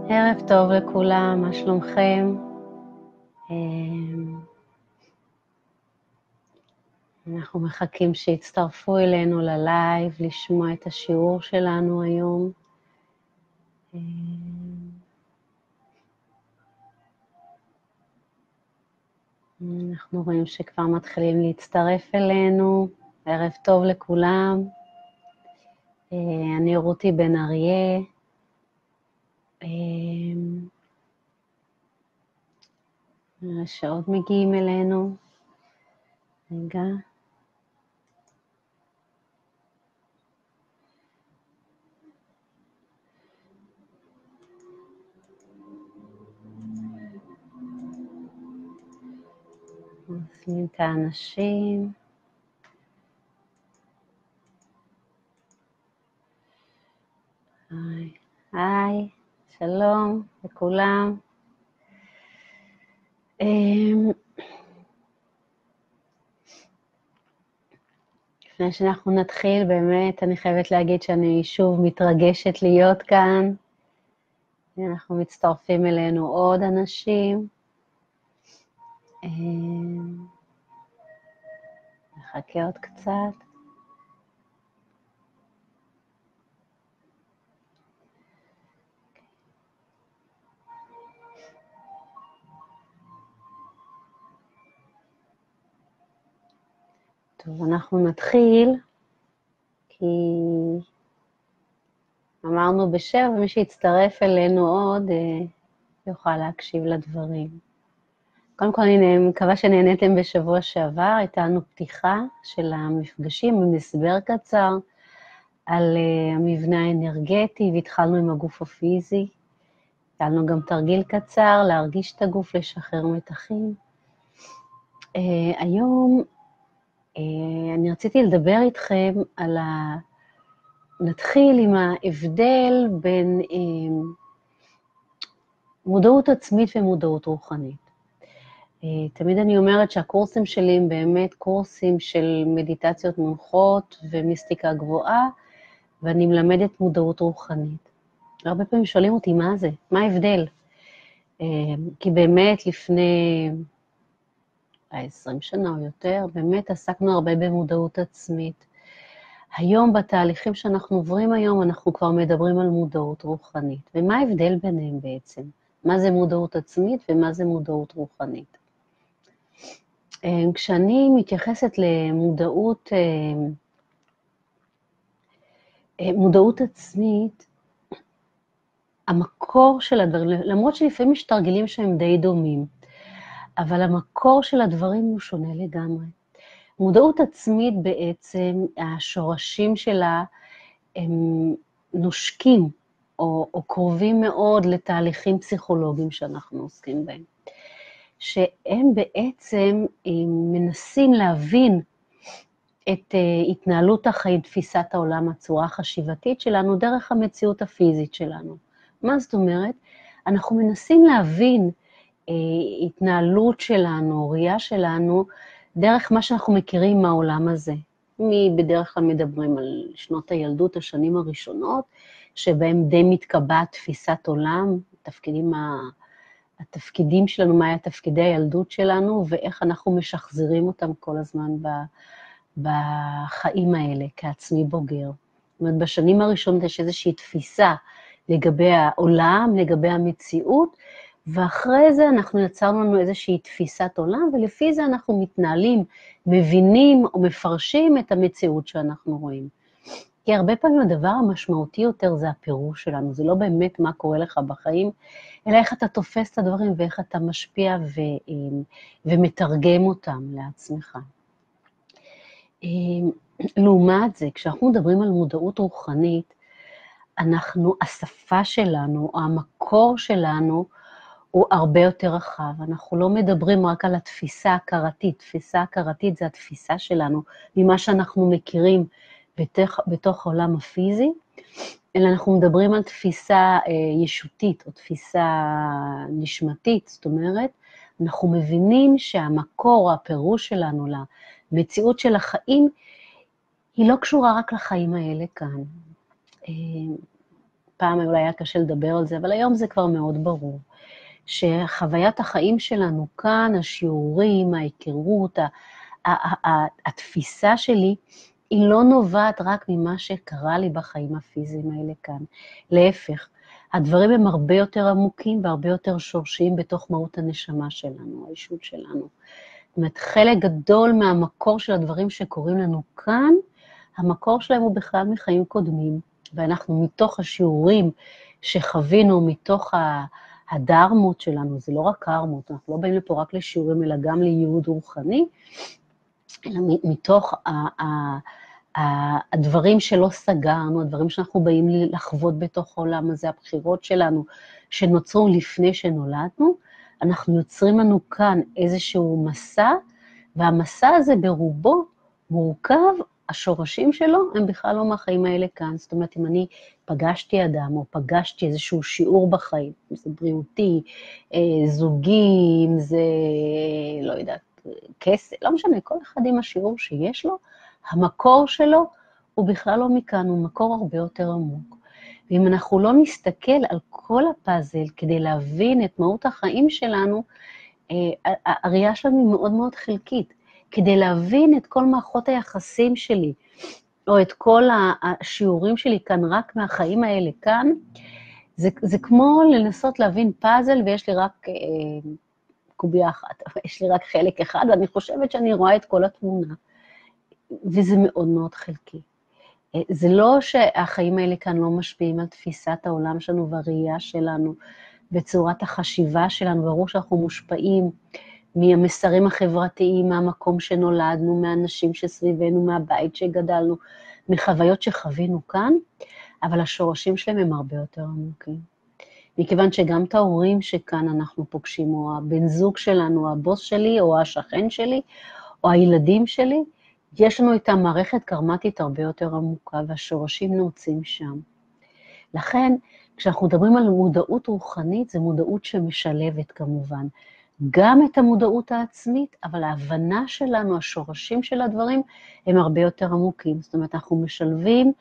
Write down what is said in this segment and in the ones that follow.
ערב טוב לכולם, מה שלומכם? אנחנו מחכים שיצטרפו אלינו ללייב, לשמוע את השיעור שלנו היום. אנחנו רואים שכבר מתחילים להצטרף אלינו. ערב טוב לכולם. אני רותי בן אריה. נראה שעוד מגיעים אלינו. רגע. נשים את האנשים. היי, שלום לכולם. לפני שאנחנו נתחיל, באמת אני חייבת להגיד שאני שוב מתרגשת להיות כאן. אנחנו מצטרפים אלינו עוד אנשים. נחכה עוד קצת. טוב, אנחנו נתחיל, כי אמרנו בשבע, ומי שיצטרף אלינו עוד יוכל להקשיב לדברים. קודם כל אני מקווה שנהניתם בשבוע שעבר, הייתה לנו פתיחה של המפגשים עם הסבר קצר על המבנה האנרגטי, והתחלנו עם הגוף הפיזי. היה לנו גם תרגיל קצר, להרגיש את הגוף, לשחרר מתחים. היום אני רציתי לדבר איתכם על נתחיל עם ההבדל בין מודעות עצמית ומודעות רוחנית. תמיד אני אומרת שהקורסים שלי הם באמת קורסים של מדיטציות מונחות ומיסטיקה גבוהה, ואני מלמדת מודעות רוחנית. הרבה פעמים שואלים אותי מה זה, מה ההבדל? כי באמת לפני 20 שנה או יותר, באמת עסקנו הרבה במודעות עצמית. היום בתהליכים שאנחנו עוברים היום, אנחנו כבר מדברים על מודעות רוחנית. ומה ההבדל ביניהם בעצם? מה זה מודעות עצמית ומה זה מודעות רוחנית? כשאני מתייחסת מודעות עצמית, המקור של הדברים, למרות שלפעמים יש תרגילים שהם די דומים, אבל המקור של הדברים הוא שונה לגמרי. מודעות עצמית בעצם, השורשים שלה הם נושקים או קרובים מאוד לתהליכים פסיכולוגיים שאנחנו עוסקים בהם. שהם בעצם מנסים להבין את התנהלות החיים, תפיסת העולם, הצורה החשיבתית שלנו, דרך המציאות הפיזית שלנו. מה זאת אומרת? אנחנו מנסים להבין התנהלות שלנו, ראייה שלנו, דרך מה שאנחנו מכירים מהעולם הזה. בדרך כלל מדברים על שנות הילדות, השנים הראשונות, שבהם די מתקבעת תפיסת עולם, התפקידים שלנו, מה היה תפקידי הילדות שלנו, ואיך אנחנו משחזרים אותם כל הזמן בחיים האלה, כעצמי בוגר. זאת אומרת, בשנים הראשונות יש איזושהי תפיסה לגבי העולם, לגבי המציאות, ואחרי זה אנחנו יצרנו לנו איזושהי תפיסת עולם, ולפי זה אנחנו מתנהלים, מבינים או מפרשים את המציאות שאנחנו רואים. כי הרבה פעמים הדבר המשמעותי יותר זה הפירוש שלנו, זה לא באמת מה קורה לך בחיים, אלא איך אתה תופס את הדברים ואיך אתה משפיע ומתרגם אותם לעצמך. לעומת זה, כשאנחנו מדברים על מודעות רוחנית, השפה שלנו, או המקור שלנו, הוא הרבה יותר רחב. אנחנו לא מדברים רק על התפיסה ההכרתית. תפיסה הכרתית זה התפיסה שלנו, ממה שאנחנו מכירים בתוך העולם הפיזי, אלא אנחנו מדברים על תפיסה ישותית, או תפיסה נשמתית. זאת אומרת, אנחנו מבינים שהמקור, הפירוש שלנו למציאות של החיים, היא לא קשורה רק לחיים האלה כאן. פעם אולי היה קשה לדבר על זה, אבל היום זה כבר מאוד ברור, שחוויית החיים שלנו כאן, השיעורים, ההיכרות, התפיסה שלי, היא לא נובעת רק ממה שקרה לי בחיים הפיזיים האלה כאן. להפך, הדברים הם הרבה יותר עמוקים והרבה יותר שורשיים בתוך מהות הנשמה שלנו, האישות שלנו. זאת אומרת, חלק גדול מהמקור של הדברים שקורים לנו כאן, המקור שלהם הוא בכלל מחיים קודמים, ואנחנו מתוך השיעורים שחווינו, מתוך הדרמות שלנו, זה לא רק קרמות, אנחנו לא באים לפה רק לשיעורים, אלא גם לייעוד רוחני, אלא מתוך הדברים שלא סגרנו, הדברים שאנחנו באים לחוות בתוך העולם הזה, הבחירות שלנו, שנוצרו לפני שנולדנו, אנחנו יוצרים לנו כאן איזשהו מסע, והמסע הזה ברובו מורכב, השורשים שלו הם בכלל לא מהחיים האלה כאן. זאת אומרת, אם אני פגשתי אדם, או פגשתי איזשהו שיעור בחיים, אם זה בריאותי, זוגי, אם זה, לא יודעת, כסף, לא משנה, כל אחד עם השיעור שיש לו, המקור שלו הוא בכלל לא מכאן, הוא מקור הרבה יותר עמוק. ואם אנחנו לא נסתכל על כל הפאזל כדי להבין את מהות החיים שלנו, הראייה שלנו היא מאוד מאוד חלקית. כדי להבין את כל מערכות היחסים שלי, או את כל השיעורים שלי כאן רק מהחיים האלה כאן, זה כמו לנסות להבין פאזל ויש לי רק קוביה אחת, יש לי רק חלק אחד, ואני חושבת שאני רואה את כל התמונה. וזה מאוד מאוד חלקי. זה לא שהחיים האלה כאן לא משפיעים על תפיסת העולם שלנו והראייה שלנו, בצורת החשיבה שלנו, ברור שאנחנו מושפעים מהמסרים החברתיים, מהמקום שנולדנו, מהאנשים שסביבנו, מהבית שגדלנו, מחוויות שחווינו כאן, אבל השורשים שלהם הם הרבה יותר עמוקים. מכיוון שגם את ההורים שכאן אנחנו פוגשים, או הבן זוג שלנו, או הבוס שלי, או השכן שלי, או הילדים שלי, יש לנו איתה מערכת קרמטית הרבה יותר עמוקה, והשורשים נעוצים שם. לכן, כשאנחנו מדברים על מודעות רוחנית, זו מודעות שמשלבת כמובן, גם את המודעות העצמית, אבל ההבנה שלנו, השורשים של הדברים, הם הרבה יותר עמוקים. זאת אומרת, אנחנו משלבים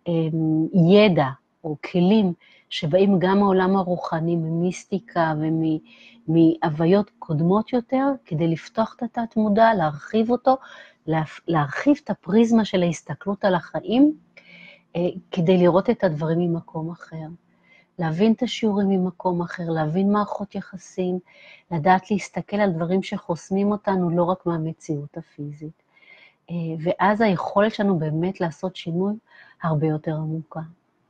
ידע או כלים שבאים גם מהעולם הרוחני, ממיסטיקה ומהוויות קודמות יותר, כדי לפתוח את התת-מודע, להרחיב אותו, להרחיב את הפריזמה של ההסתכלות על החיים, כדי לראות את הדברים ממקום אחר. להבין את השיעורים ממקום אחר, להבין מערכות יחסים, לדעת להסתכל על דברים שחוסמים אותנו לא רק מהמציאות הפיזית. ואז היכולת שלנו באמת לעשות שינוי הרבה יותר עמוקה.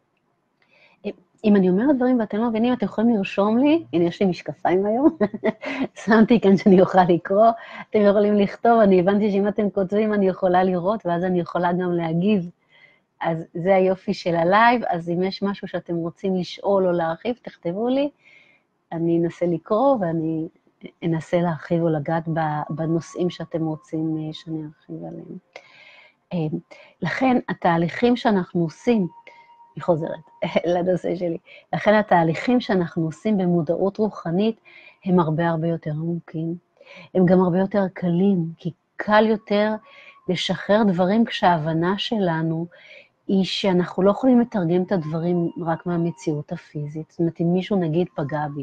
אם אני אומרת דברים ואתם לא מבינים, אתם יכולים לרשום לי, הנה יש לי משקפיים היום, שמתי כאן שאני אוכל לקרוא, אתם יכולים לכתוב, אני הבנתי שאם אתם כותבים אני יכולה לראות, ואז אני יכולה גם להגיב. אז זה היופי של הלייב, אז אם יש משהו שאתם רוצים לשאול או להרחיב, תכתבו לי, אני אנסה לקרוא ואני אנסה להרחיב או לגעת בנושאים שאתם רוצים שאני ארחיב עליהם. לכן התהליכים שאנחנו עושים, אני חוזרת לנושא שלי, לכן התהליכים שאנחנו עושים במודעות רוחנית הם הרבה הרבה יותר עמוקים, הם גם הרבה יותר קלים, כי קל יותר לשחרר דברים כשההבנה שלנו היא שאנחנו לא יכולים לתרגם את הדברים רק מהמציאות הפיזית. זאת אומרת, אם מישהו נגיד פגע בי,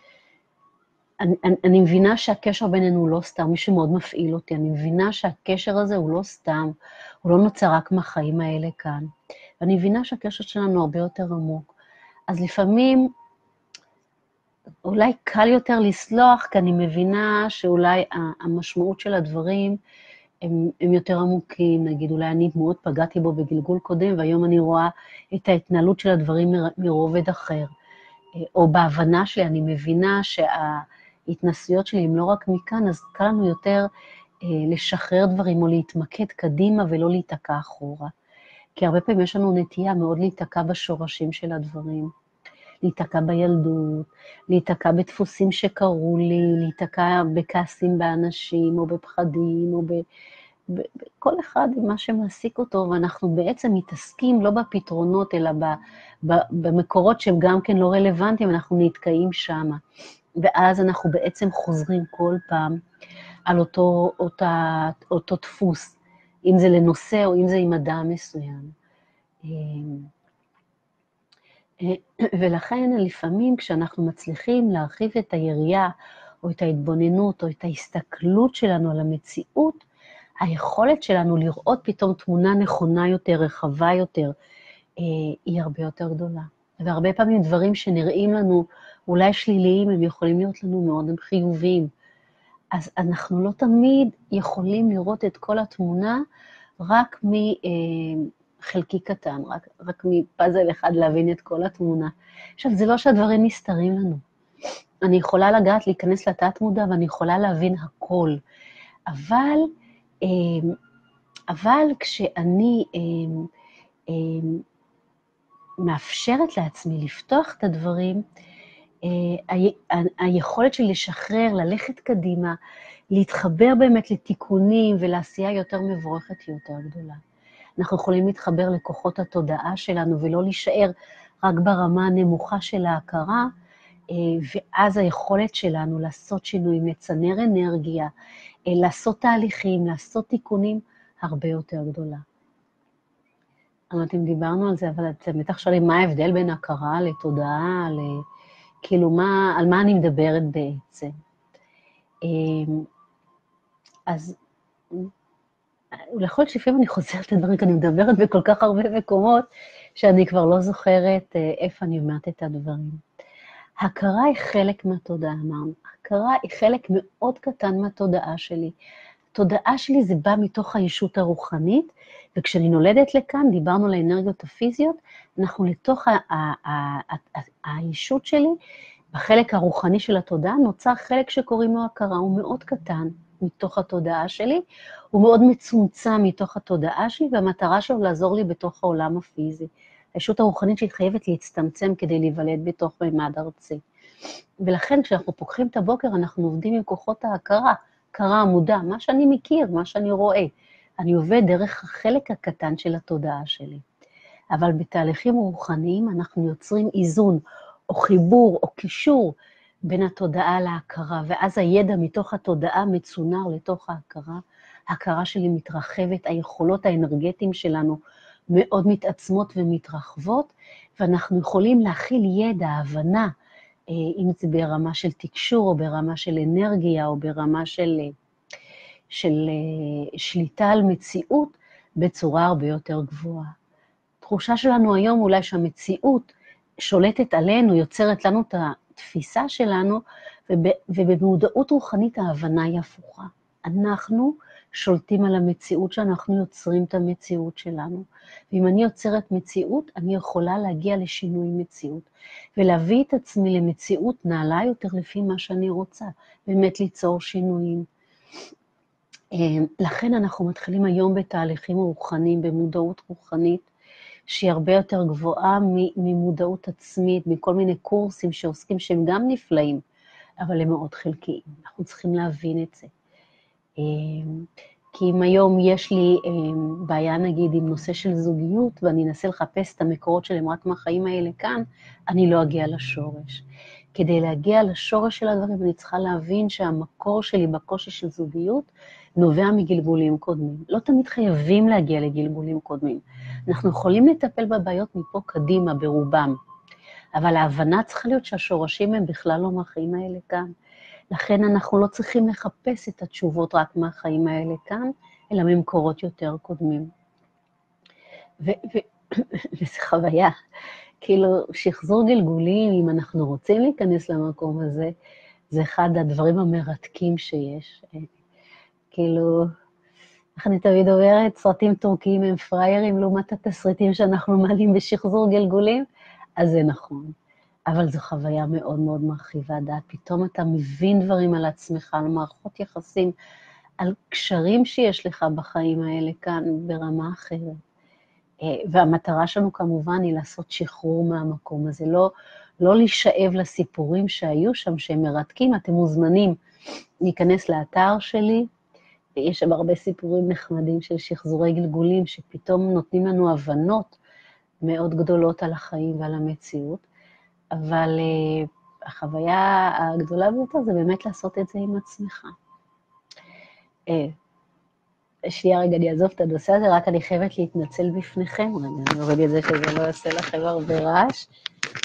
אני מבינה שהקשר בינינו הוא לא סתם, מישהו מאוד מפעיל אותי, אני מבינה שהקשר הזה הוא לא סתם, הוא לא נוצר רק מהחיים האלה כאן. ואני מבינה שהקשר שלנו הרבה יותר עמוק. אז לפעמים, אולי קל יותר לסלוח, כי אני מבינה שאולי המשמעות של הדברים, הם יותר עמוקים, נגיד, אולי אני מאוד פגעתי בו בגלגול קודם, והיום אני רואה את ההתנהלות של הדברים מרובד אחר. או בהבנה שלי, אני מבינה שההתנסויות שלי הם לא רק מכאן, אז קל לנו יותר לשחרר דברים, או להתמקד קדימה ולא להיתקע אחורה. כי הרבה פעמים יש לנו נטייה מאוד להיתקע בשורשים של הדברים. להיתקע בילדות, להיתקע בדפוסים שקרו לי, להיתקע בכעסים באנשים, או בפחדים, או כל אחד עם מה שמעסיק אותו, ואנחנו בעצם מתעסקים לא בפתרונות, אלא במקורות שהם גם כן לא רלוונטיים, אנחנו נתקעים שם. ואז אנחנו בעצם חוזרים כל פעם על אותו דפוס, אם זה לנושא או אם זה עם אדם מסוים. ולכן לפעמים כשאנחנו מצליחים להרחיב את היריעה, או את ההתבוננות, או את ההסתכלות שלנו על המציאות, היכולת שלנו לראות פתאום תמונה נכונה יותר, רחבה יותר, היא הרבה יותר גדולה. והרבה פעמים דברים שנראים לנו אולי שליליים, הם יכולים להיות לנו מאוד חיוביים. אז אנחנו לא תמיד יכולים לראות את כל התמונה רק מחלקי קטן, רק מפאזל אחד להבין את כל התמונה. עכשיו, זה לא שהדברים נסתרים לנו. אני יכולה לגעת, להיכנס לתת מודע, ואני יכולה להבין הכל. אבל כשאני מאפשרת לעצמי לפתוח את הדברים, היכולת שלי לשחרר, ללכת קדימה, להתחבר באמת לתיקונים ולעשייה יותר מבורכת היא יותר גדולה. אנחנו יכולים להתחבר לכוחות התודעה שלנו ולא להישאר רק ברמה הנמוכה של ההכרה, ואז היכולת שלנו לעשות שינויים, לצנר אנרגיה, לעשות תהליכים, לעשות תיקונים, הרבה יותר גדולה. אני לא יודעת אם דיברנו על זה, אבל אתם בטח שואלים מה ההבדל בין הכרה לתודעה, כאילו על מה אני מדברת בעצם. אז יכול להיות שלפעמים אני חוזרת את הדברים, כי אני מדברת בכל כך הרבה מקומות, שאני כבר לא זוכרת איפה אני אומרת את הדברים. הכרה היא חלק מהתודעה, אמרנו. הכרה היא חלק מאוד קטן מהתודעה שלי. התודעה שלי זה בא מתוך הישות הרוחנית, וכשאני נולדת לכאן, דיברנו על האנרגיות הפיזיות, אנחנו לתוך הישות שלי, בחלק הרוחני של התודעה, נוצר חלק שקוראים לו הכרה, הוא מאוד קטן מתוך התודעה שלי, הוא מאוד מצומצם מתוך התודעה שלי, והמטרה שלו לעזור לי בתוך העולם הפיזי. הישות הרוחנית שלי חייבת להצטמצם כדי להיוולד בתוך מימד ארצי. ולכן כשאנחנו פוקחים את הבוקר, אנחנו עובדים עם כוחות ההכרה, הכרה המודע, מה שאני מכיר, מה שאני רואה. אני עובד דרך החלק הקטן של התודעה שלי. אבל בתהליכים רוחניים אנחנו יוצרים איזון, או חיבור, או קישור, בין התודעה להכרה, ואז הידע מתוך התודעה מצונר לתוך ההכרה, ההכרה שלי מתרחבת, היכולות האנרגטיים שלנו מאוד מתעצמות ומתרחבות, ואנחנו יכולים להכיל ידע, הבנה, אם זה ברמה של תקשור, או ברמה של אנרגיה, או ברמה של שליטה על מציאות, בצורה הרבה יותר גבוהה. התחושה שלנו היום אולי שהמציאות שולטת עלינו, יוצרת לנו את התפיסה שלנו, ובמודעות רוחנית ההבנה היא הפוכה. אנחנו שולטים על המציאות שאנחנו יוצרים את המציאות שלנו. ואם אני יוצרת מציאות, אני יכולה להגיע לשינוי מציאות, ולהביא את עצמי למציאות נעלה יותר לפי מה שאני רוצה, באמת ליצור שינויים. לכן אנחנו מתחילים היום בתהליכים רוחניים, במודעות רוחנית, שהיא הרבה יותר גבוהה ממודעות עצמית, מכל מיני קורסים שעוסקים שהם גם נפלאים, אבל הם מאוד חלקיים. אנחנו צריכים להבין את זה. כי אם היום יש לי בעיה נגיד עם נושא של זוגיות, ואני אנסה לחפש את המקורות שלהם רק מהחיים האלה כאן, אני לא אגיע לשורש. כדי להגיע לשורש של הדברים, אני צריכה להבין שהמקור שלי בקושי של זוגיות, נובע מגלגולים קודמים. לא תמיד חייבים להגיע לגלגולים קודמים. אנחנו יכולים לטפל בבעיות מפה קדימה ברובם, אבל ההבנה צריכה להיות שהשורשים הם בכלל לא מהחיים האלה כאן. לכן אנחנו לא צריכים לחפש את התשובות רק מהחיים האלה כאן, אלא ממקורות יותר קודמים. וזו חוויה, כאילו שחזור גלגולים, אם אנחנו רוצים להיכנס למקום הזה, זה אחד הדברים המרתקים שיש. כאילו, איך אני תמיד אומרת, סרטים טורקיים הם פריירים, לעומת התסריטים שאנחנו מעלים בשחזור גלגולים, אז זה נכון. אבל זו חוויה מאוד מאוד מרחיבה דעת. פתאום אתה מבין דברים על עצמך, על מערכות יחסים, על קשרים שיש לך בחיים האלה כאן ברמה אחרת. והמטרה שלנו כמובן היא לעשות שחרור מהמקום הזה, לא להישאב לסיפורים שהיו שם, שהם מרתקים. אתם מוזמנים להיכנס לאתר שלי, יש שם הרבה סיפורים נחמדים של שחזורי גלגולים, שפתאום נותנים לנו הבנות מאוד גדולות על החיים ועל המציאות, אבל החוויה הגדולה ביותר זה באמת לעשות את זה עם עצמך. שנייה רגע, אני אעזוב את הנושא הזה, רק אני חייבת להתנצל בפניכם, רגע, אני אוריד את זה שזה לא יעשה לכם הרבה רעש.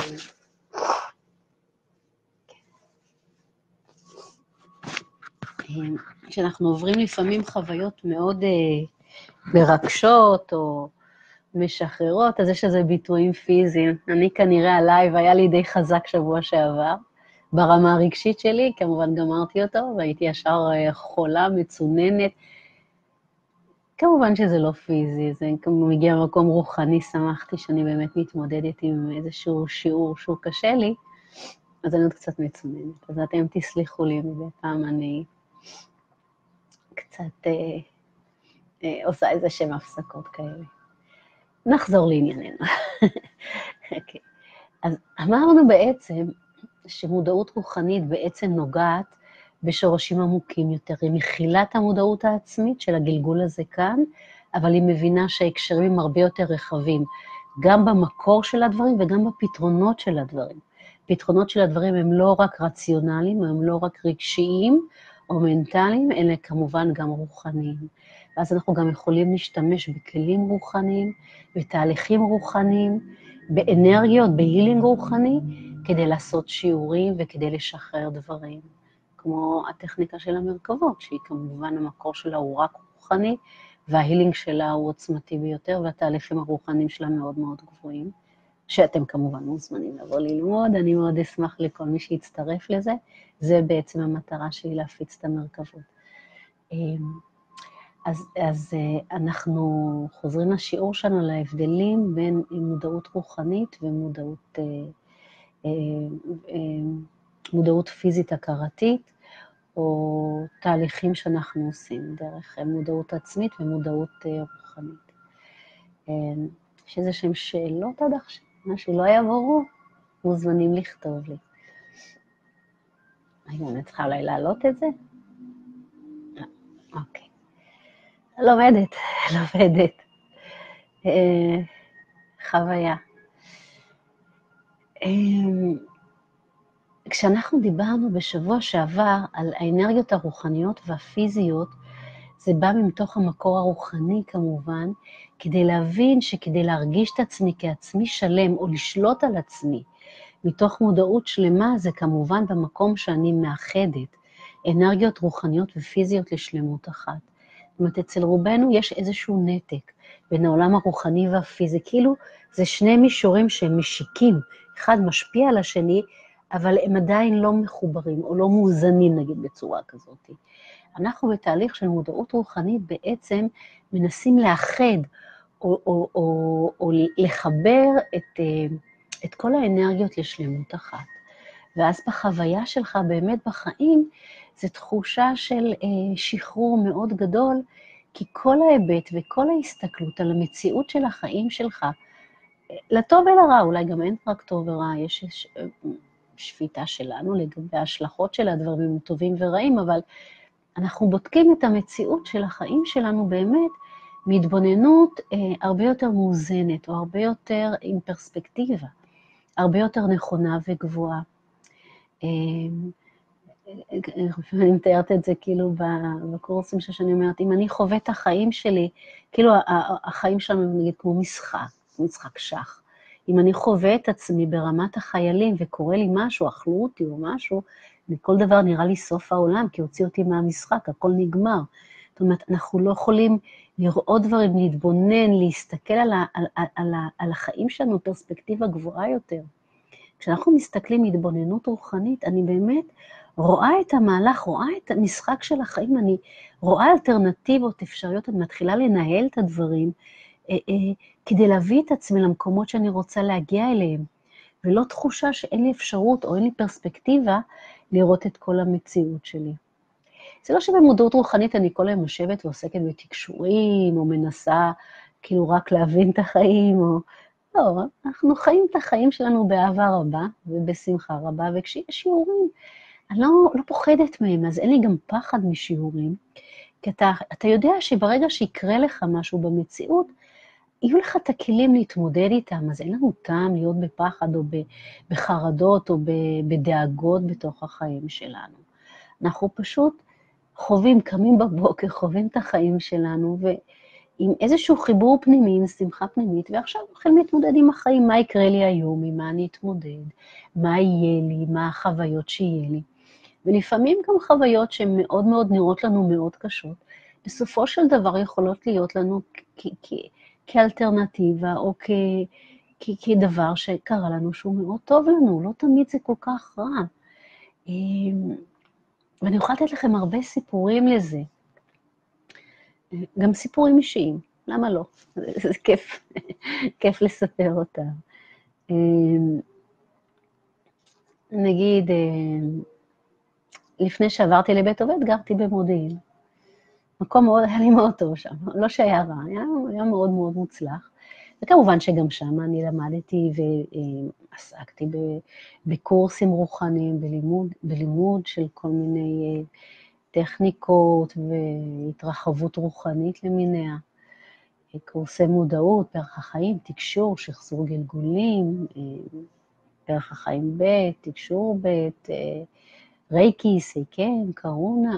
כשאנחנו עוברים לפעמים חוויות מאוד מרגשות או משחררות, אז יש איזה ביטויים פיזיים. אני כנראה הלייב היה לי די חזק שבוע שעבר, ברמה הרגשית שלי, כמובן גמרתי אותו, והייתי ישר חולה, מצוננת. כמובן שזה לא פיזי, זה מגיע ממקום רוחני, שמחתי שאני באמת מתמודדת עם איזשהו שיעור שהוא קשה לי, אז אני עוד קצת מצוננת. אז אתם תסליחו לי מדי פעם, אני קצת עושה איזה שם הפסקות כאלה. נחזור לענייננו. okay. אז אמרנו בעצם שמודעות רוחנית בעצם נוגעת בשורשים עמוקים יותר. היא מכילה את המודעות העצמית של הגלגול הזה כאן, אבל היא מבינה שההקשרים הם הרבה יותר רחבים, גם במקור של הדברים וגם בפתרונות של הדברים. פתרונות של הדברים הם לא רק רציונליים, הם לא רק רגשיים או מנטליים, אלא כמובן גם רוחניים. ואז אנחנו גם יכולים להשתמש בכלים רוחניים, בתהליכים רוחניים, באנרגיות, בהילינג רוחני, כדי לעשות שיעורים וכדי לשחרר דברים. כמו הטכניקה של המרכבות, שהיא כמובן המקור שלה הוא רק רוחני, וההילינג שלה הוא עוצמתי ביותר, והתהליכים הרוחניים שלה מאוד מאוד גבוהים, שאתם כמובן מוזמנים לבוא ללמוד, אני מאוד אשמח לכל מי שיצטרף לזה, זה בעצם המטרה שלי להפיץ את המרכבות. אז אנחנו חוזרים לשיעור שלנו להבדלים בין מודעות רוחנית ומודעות פיזית הכרתית, או תהליכים שאנחנו עושים דרך מודעות עצמית ומודעות רוחנית. יש איזה שהם שאלות עד עכשיו, משהו לא היה ברור, מוזמנים לכתוב לי. היום אני צריכה אולי להעלות את זה? אוקיי. לומדת. חוויה. כשאנחנו דיברנו בשבוע שעבר על האנרגיות הרוחניות והפיזיות, זה בא מתוך המקור הרוחני כמובן, כדי להבין שכדי להרגיש את עצמי כעצמי שלם או לשלוט על עצמי, מתוך מודעות שלמה זה כמובן במקום שאני מאחדת, אנרגיות רוחניות ופיזיות לשלמות אחת. זאת אומרת, אצל רובנו יש איזשהו נתק בין העולם הרוחני והפיזי, כאילו זה שני מישורים שהם משיקים, אחד משפיע על השני, אבל הם עדיין לא מחוברים או לא מאוזנים נגיד בצורה כזאת. אנחנו בתהליך של מודעות רוחנית בעצם מנסים לאחד או לחבר את כל האנרגיות לשלמות אחת. ואז בחוויה שלך באמת בחיים, זו תחושה של שחרור מאוד גדול, כי כל ההיבט וכל ההסתכלות על המציאות של החיים שלך, לטוב ולרע, אולי גם אין רק טוב ורע, יש שפיטה שלנו לגבי ההשלכות של הדברים טובים ורעים, אבל אנחנו בודקים את המציאות של החיים שלנו באמת, מהתבוננות הרבה יותר מאוזנת, או הרבה יותר עם פרספקטיבה, הרבה יותר נכונה וגבוהה. אני מתארת את זה כאילו בקורסים שאני אומרת, אם אני חווה את החיים שלי, כאילו החיים שלנו נגיד כמו משחק שח. אם אני חווה את עצמי ברמת החיילים וקורא לי משהו, אכלו אותי או משהו, וכל דבר נראה לי סוף העולם, כי הוציא אותי מהמשחק, הכל נגמר. זאת אומרת, אנחנו לא יכולים לראות דברים, להתבונן, להסתכל על החיים שלנו פרספקטיבה גבוהה יותר. כשאנחנו מסתכלים התבוננות רוחנית, אני באמת רואה את המהלך, רואה את המשחק של החיים, אני רואה אלטרנטיבות, אפשריות, אני מתחילה לנהל את הדברים, כדי להביא את עצמי למקומות שאני רוצה להגיע אליהם, ולא תחושה שאין לי אפשרות או אין לי פרספקטיבה לראות את כל המציאות שלי. זה לא שבמודעות רוחנית אני כל היום יושבת ועוסקת בתקשורים, או מנסה כאילו רק להבין את החיים, או לא, אנחנו חיים את החיים שלנו באהבה רבה ובשמחה רבה, וכשיש שיעורים, אני לא פוחדת מהם, אז אין לי גם פחד משיעורים, כי אתה יודע שברגע שיקרה לך משהו במציאות, יהיו לך את הכלים להתמודד איתם, אז אין לנו טעם להיות בפחד או בחרדות או בדאגות בתוך החיים שלנו. אנחנו פשוט חווים, קמים בבוקר, חווים את החיים שלנו, עם איזשהו חיבור פנימי, עם שמחה פנימית, ועכשיו יכולים להתמודד עם החיים, מה יקרה לי היום, עם מה אני אתמודד, מה יהיה לי, מה החוויות שיהיה לי. ולפעמים גם חוויות שהן מאוד מאוד נראות לנו מאוד קשות, בסופו של דבר יכולות להיות לנו כאלטרנטיבה, או כדבר שקרה לנו שהוא מאוד טוב לנו, לא תמיד זה כל כך רע. ואני יכולה לתת לכם הרבה סיפורים לזה, גם סיפורים אישיים, למה לא? זה כיף, כיף לספר אותם. נגיד, לפני שעברתי לבית עובד, גרתי במודיעין. מקום מאוד, היה לי מאוד טוב שם, לא שהיה רע, היה מאוד מאוד מוצלח. וכמובן שגם שם אני למדתי ועסקתי בקורסים רוחניים, בלימוד של כל מיני טכניקות והתרחבות רוחנית למיניה. קורסי מודעות, פרח החיים, תקשור, שחזור גלגולים, פרח החיים ב', תקשור ב', רייקי, סייקן, קרונה,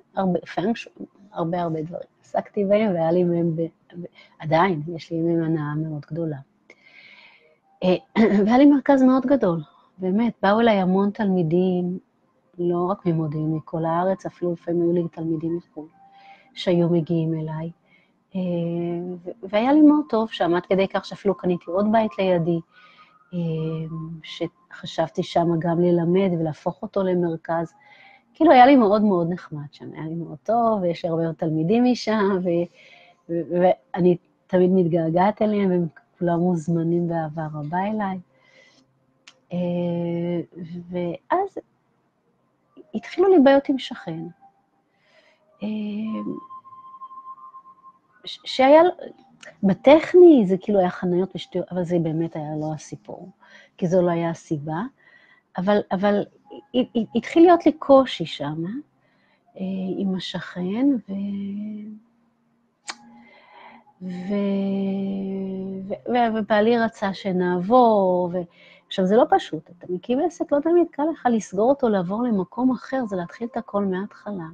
הרבה דברים. עסקתי בהם והיה לי מהם, עדיין יש לי מהם הנאה מאוד גדולה. והיה לי מרכז מאוד גדול, באמת, באו אליי המון תלמידים, לא רק ממודיעין, מכל הארץ, אפילו לפעמים היו לי תלמידים מחו"ל, שהיו מגיעים אליי. והיה לי מאוד טוב שם, עד כדי כך שאפילו קניתי עוד בית לידי, שחשבתי שם גם ללמד ולהפוך אותו למרכז. כאילו היה לי מאוד מאוד נחמד שם, היה לי מאוד טוב, ויש לי הרבה מאוד תלמידים משם, ואני תמיד מתגעגעת אליהם, והם כולם מוזמנים באהבה רבה אליי. ואז התחילו לי בעיות עם שכן, שהיה, בטכני זה כאילו היה חניות ושטויות, אבל זה באמת היה לא הסיפור, כי זו לא היה הסיבה, אבל התחיל להיות לי קושי שם, עם השכן, ובעלי רצה שנעבור, עכשיו זה לא פשוט, אתה מקים עסק, לא תמיד קל לך לסגור אותו, לעבור למקום אחר, זה להתחיל את הכל מההתחלה.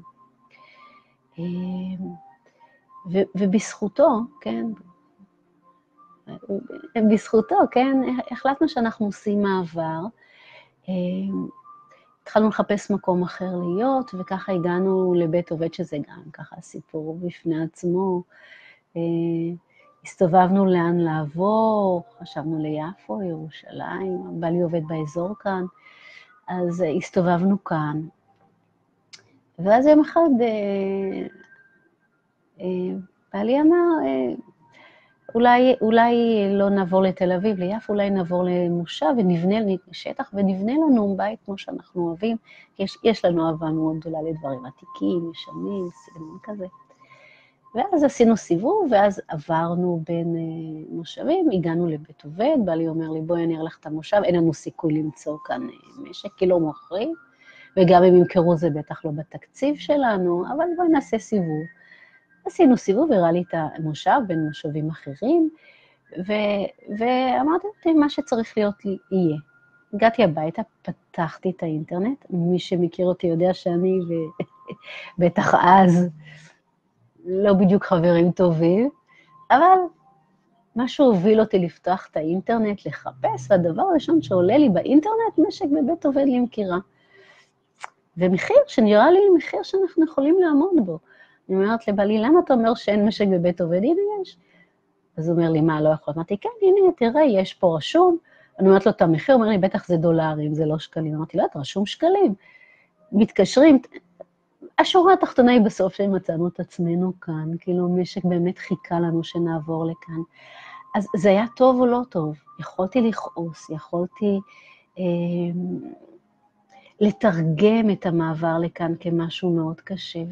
ובזכותו, כן, החלטנו שאנחנו עושים מעבר, התחלנו לחפש מקום אחר להיות, וככה הגענו לבית עובד, שזה גם ככה סיפור בפני עצמו. הסתובבנו לאן לעבור, חשבנו ליפו, ירושלים, בעלי עובד באזור כאן, אז הסתובבנו כאן. ואז יום אחד בעלי אמר, אולי לא נעבור לתל אביב, ליפו, אולי נעבור למושב ונבנה שטח, ונבנה לנו בית כמו שאנחנו אוהבים, כי יש לנו אהבה מאוד גדולה לדברים עתיקים, ישנים, סגנון כזה. ואז עשינו סיבוב, ואז עברנו בין מושבים, הגענו לבית עובד, בעלי אומר לי, בואי אני אראה לך את המושב, אין לנו סיכוי למצוא כאן משק, כי לא מוכרים, וגם אם ימכרו זה בטח לא בתקציב שלנו, אבל בואי נעשה סיבוב. עשינו סיבוב, הראה לי את המושב בין מושבים אחרים, ואמרתי אותי, מה שצריך להיות לי יהיה. הגעתי הביתה, פתחתי את האינטרנט, מי שמכיר אותי יודע שאני, ובטח אז, לא בדיוק חברים טובים, אבל משהו הוביל אותי לפתוח את האינטרנט, לחפש, והדבר הראשון שעולה לי באינטרנט, משק בבית עובד למכירה. ומחיר שנראה לי מחיר שאנחנו יכולים לעמוד בו. אני אומרת לבעלי, למה אתה אומר שאין משק בבית עובד? הנה יש. אז הוא אומר לי, מה, לא יכול? אמרתי, כן, הנה, תראה, יש פה רשום. אני אומרת לו, את המחיר, הוא אומר לי, בטח זה דולרים, זה לא שקלים. אמרתי, לא, את רשום שקלים. מתקשרים, השורה התחתונה היא בסוף שמצאנו את עצמנו כאן, כאילו משק באמת חיכה לנו שנעבור לכאן. אז זה היה טוב או לא טוב? יכולתי לכעוס, יכולתי לתרגם את המעבר לכאן כמשהו מאוד קשה,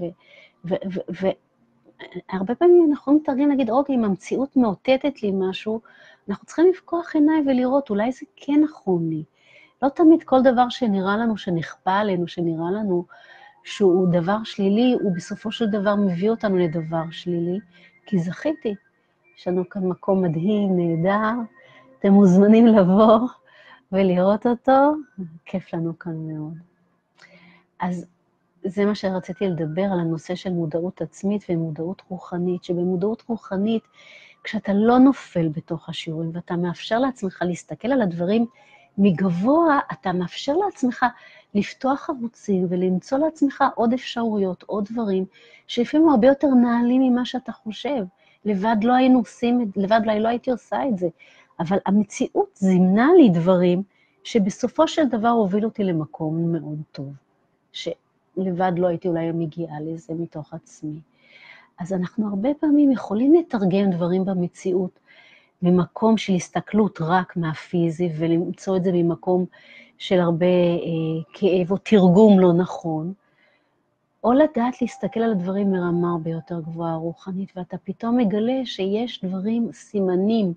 והרבה פעמים אנחנו מתרגלים להגיד, אוקיי, אם המציאות מאותתת לי משהו, אנחנו צריכים לפקוח עיניי ולראות, אולי זה כן נכון לי. לא תמיד כל דבר שנראה לנו, שנכפה עלינו, שנראה לנו שהוא דבר שלילי, הוא בסופו של דבר מביא אותנו לדבר שלילי, כי זכיתי. יש לנו כאן מקום מדהים, נהדר, אתם מוזמנים לבוא ולראות אותו, כיף לנו כאן מאוד. אז זה מה שרציתי לדבר על הנושא של מודעות עצמית ומודעות רוחנית, שבמודעות רוחנית, כשאתה לא נופל בתוך השיעורים ואתה מאפשר לעצמך להסתכל על הדברים מגבוה, אתה מאפשר לעצמך לפתוח ערוצים ולמצוא לעצמך עוד אפשרויות, עוד דברים, שלפעמים הרבה יותר נעלים ממה שאתה חושב. לבד לא היינו עושים, לבד לא הייתי עושה את זה, אבל המציאות זימנה לי דברים שבסופו של דבר הוביל אותי למקום מאוד טוב, שלבד לא הייתי אולי מגיעה לזה מתוך עצמי. אז אנחנו הרבה פעמים יכולים לתרגם דברים במציאות ממקום של הסתכלות רק מהפיזי, ולמצוא את זה ממקום של הרבה כאב או תרגום לא נכון, או לדעת להסתכל על הדברים מרמה הרבה יותר גבוהה רוחנית, ואתה פתאום מגלה שיש דברים, סימנים,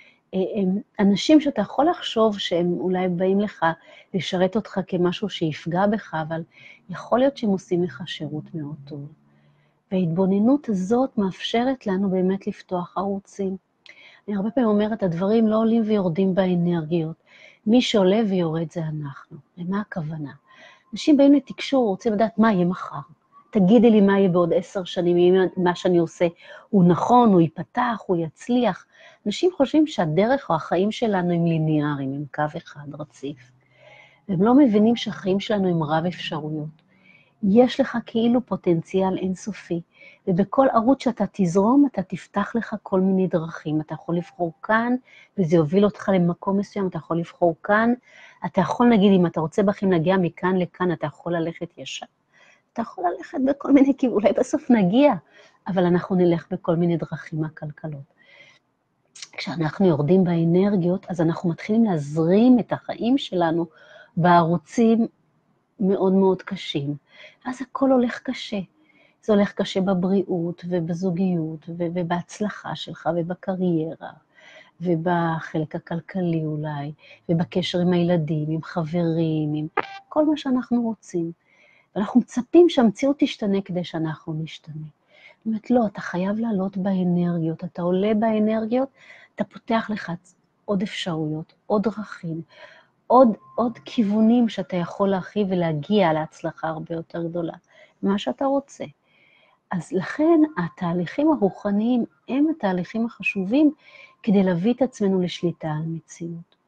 אנשים שאתה יכול לחשוב שהם אולי באים לך לשרת אותך כמשהו שיפגע בך, אבל יכול להיות שהם עושים לך שירות מאוד טוב. וההתבוננות הזאת מאפשרת לנו באמת לפתוח ערוצים. אני הרבה פעמים אומרת, הדברים לא עולים ויורדים באנרגיות. מי שעולה ויורד זה אנחנו. למה הכוונה? אנשים באים לתקשור, רוצים לדעת מה יהיה מחר. תגידי לי מה יהיה בעוד 10 שנים, אם מה שאני עושה הוא נכון, הוא ייפתח, הוא יצליח. אנשים חושבים שהדרך או החיים שלנו הם ליניאריים, הם קו אחד רציף. והם לא מבינים שהחיים שלנו הם רב אפשרויות. יש לך כאילו פוטנציאל אינסופי, ובכל ערוץ שאתה תזרום, אתה תפתח לך כל מיני דרכים. אתה יכול לבחור כאן, וזה יוביל אותך למקום מסוים, אתה יכול לבחור כאן, אתה יכול, נגיד, אם אתה רוצה בכם להגיע מכאן לכאן, אתה יכול ללכת ישר. אתה יכול ללכת בכל מיני כיוונים, אולי בסוף נגיע, אבל אנחנו נלך בכל מיני דרכים הכלכלות. כשאנחנו יורדים באנרגיות, אז אנחנו מתחילים להזרים את החיים שלנו בערוצים מאוד מאוד קשים. אז הכל הולך קשה. זה הולך קשה בבריאות ובזוגיות ובהצלחה שלך ובקריירה ובחלק הכלכלי אולי, ובקשר עם הילדים, עם חברים, עם כל מה שאנחנו רוצים. ואנחנו מצפים שהמציאות תשתנה כדי שאנחנו נשתנה. זאת אומרת, לא, אתה חייב לעלות באנרגיות, אתה עולה באנרגיות, אתה פותח לך עוד אפשרויות, עוד דרכים, עוד כיוונים שאתה יכול להרחיב ולהגיע להצלחה הרבה יותר גדולה, מה שאתה רוצה. אז לכן התהליכים הרוחניים הם התהליכים החשובים כדי להביא את עצמנו לשליטה על מציאות.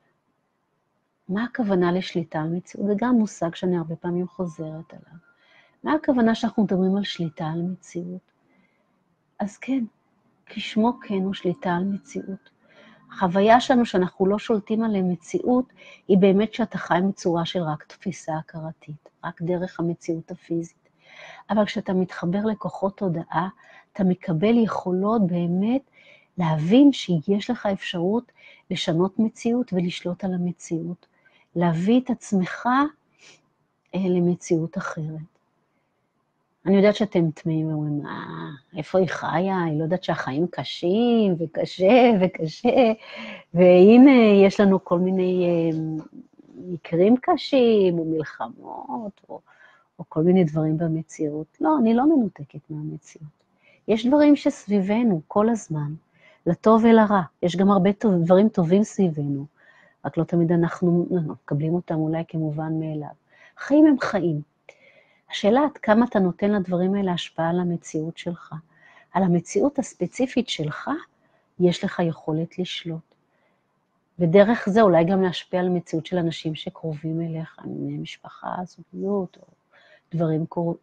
מה הכוונה לשליטה על מציאות? זה גם מושג שאני הרבה פעמים חוזרת עליו. מה הכוונה שאנחנו מדברים על שליטה על מציאות? אז כן, כשמו כן הוא שליטה על מציאות. החוויה שלנו שאנחנו לא שולטים על המציאות, היא באמת שאתה חי מצורה של רק תפיסה הכרתית, רק דרך המציאות הפיזית. אבל כשאתה מתחבר לכוחות תודעה, אתה מקבל יכולות באמת להבין שיש לך אפשרות לשנות מציאות ולשלוט על המציאות, להביא את עצמך למציאות אחרת. אני יודעת שאתם תמיים ואומרים, איפה היא חיה? היא לא יודעת שהחיים קשים וקשה וקשה, והנה יש לנו כל מיני מקרים קשים, או מלחמות, או כל מיני דברים במציאות. לא, אני לא מנותקת מהמציאות. יש דברים שסביבנו כל הזמן, לטוב ולרע. יש גם הרבה דברים טובים סביבנו, רק לא תמיד אנחנו מקבלים אותם אולי כמובן מאליו. חיים הם חיים. השאלה עד כמה אתה נותן לדברים האלה השפעה על המציאות שלך. על המציאות הספציפית שלך, יש לך יכולת לשלוט. ודרך זה אולי גם להשפיע על מציאות של אנשים שקרובים אליך, משפחה, זוגיות, או דברים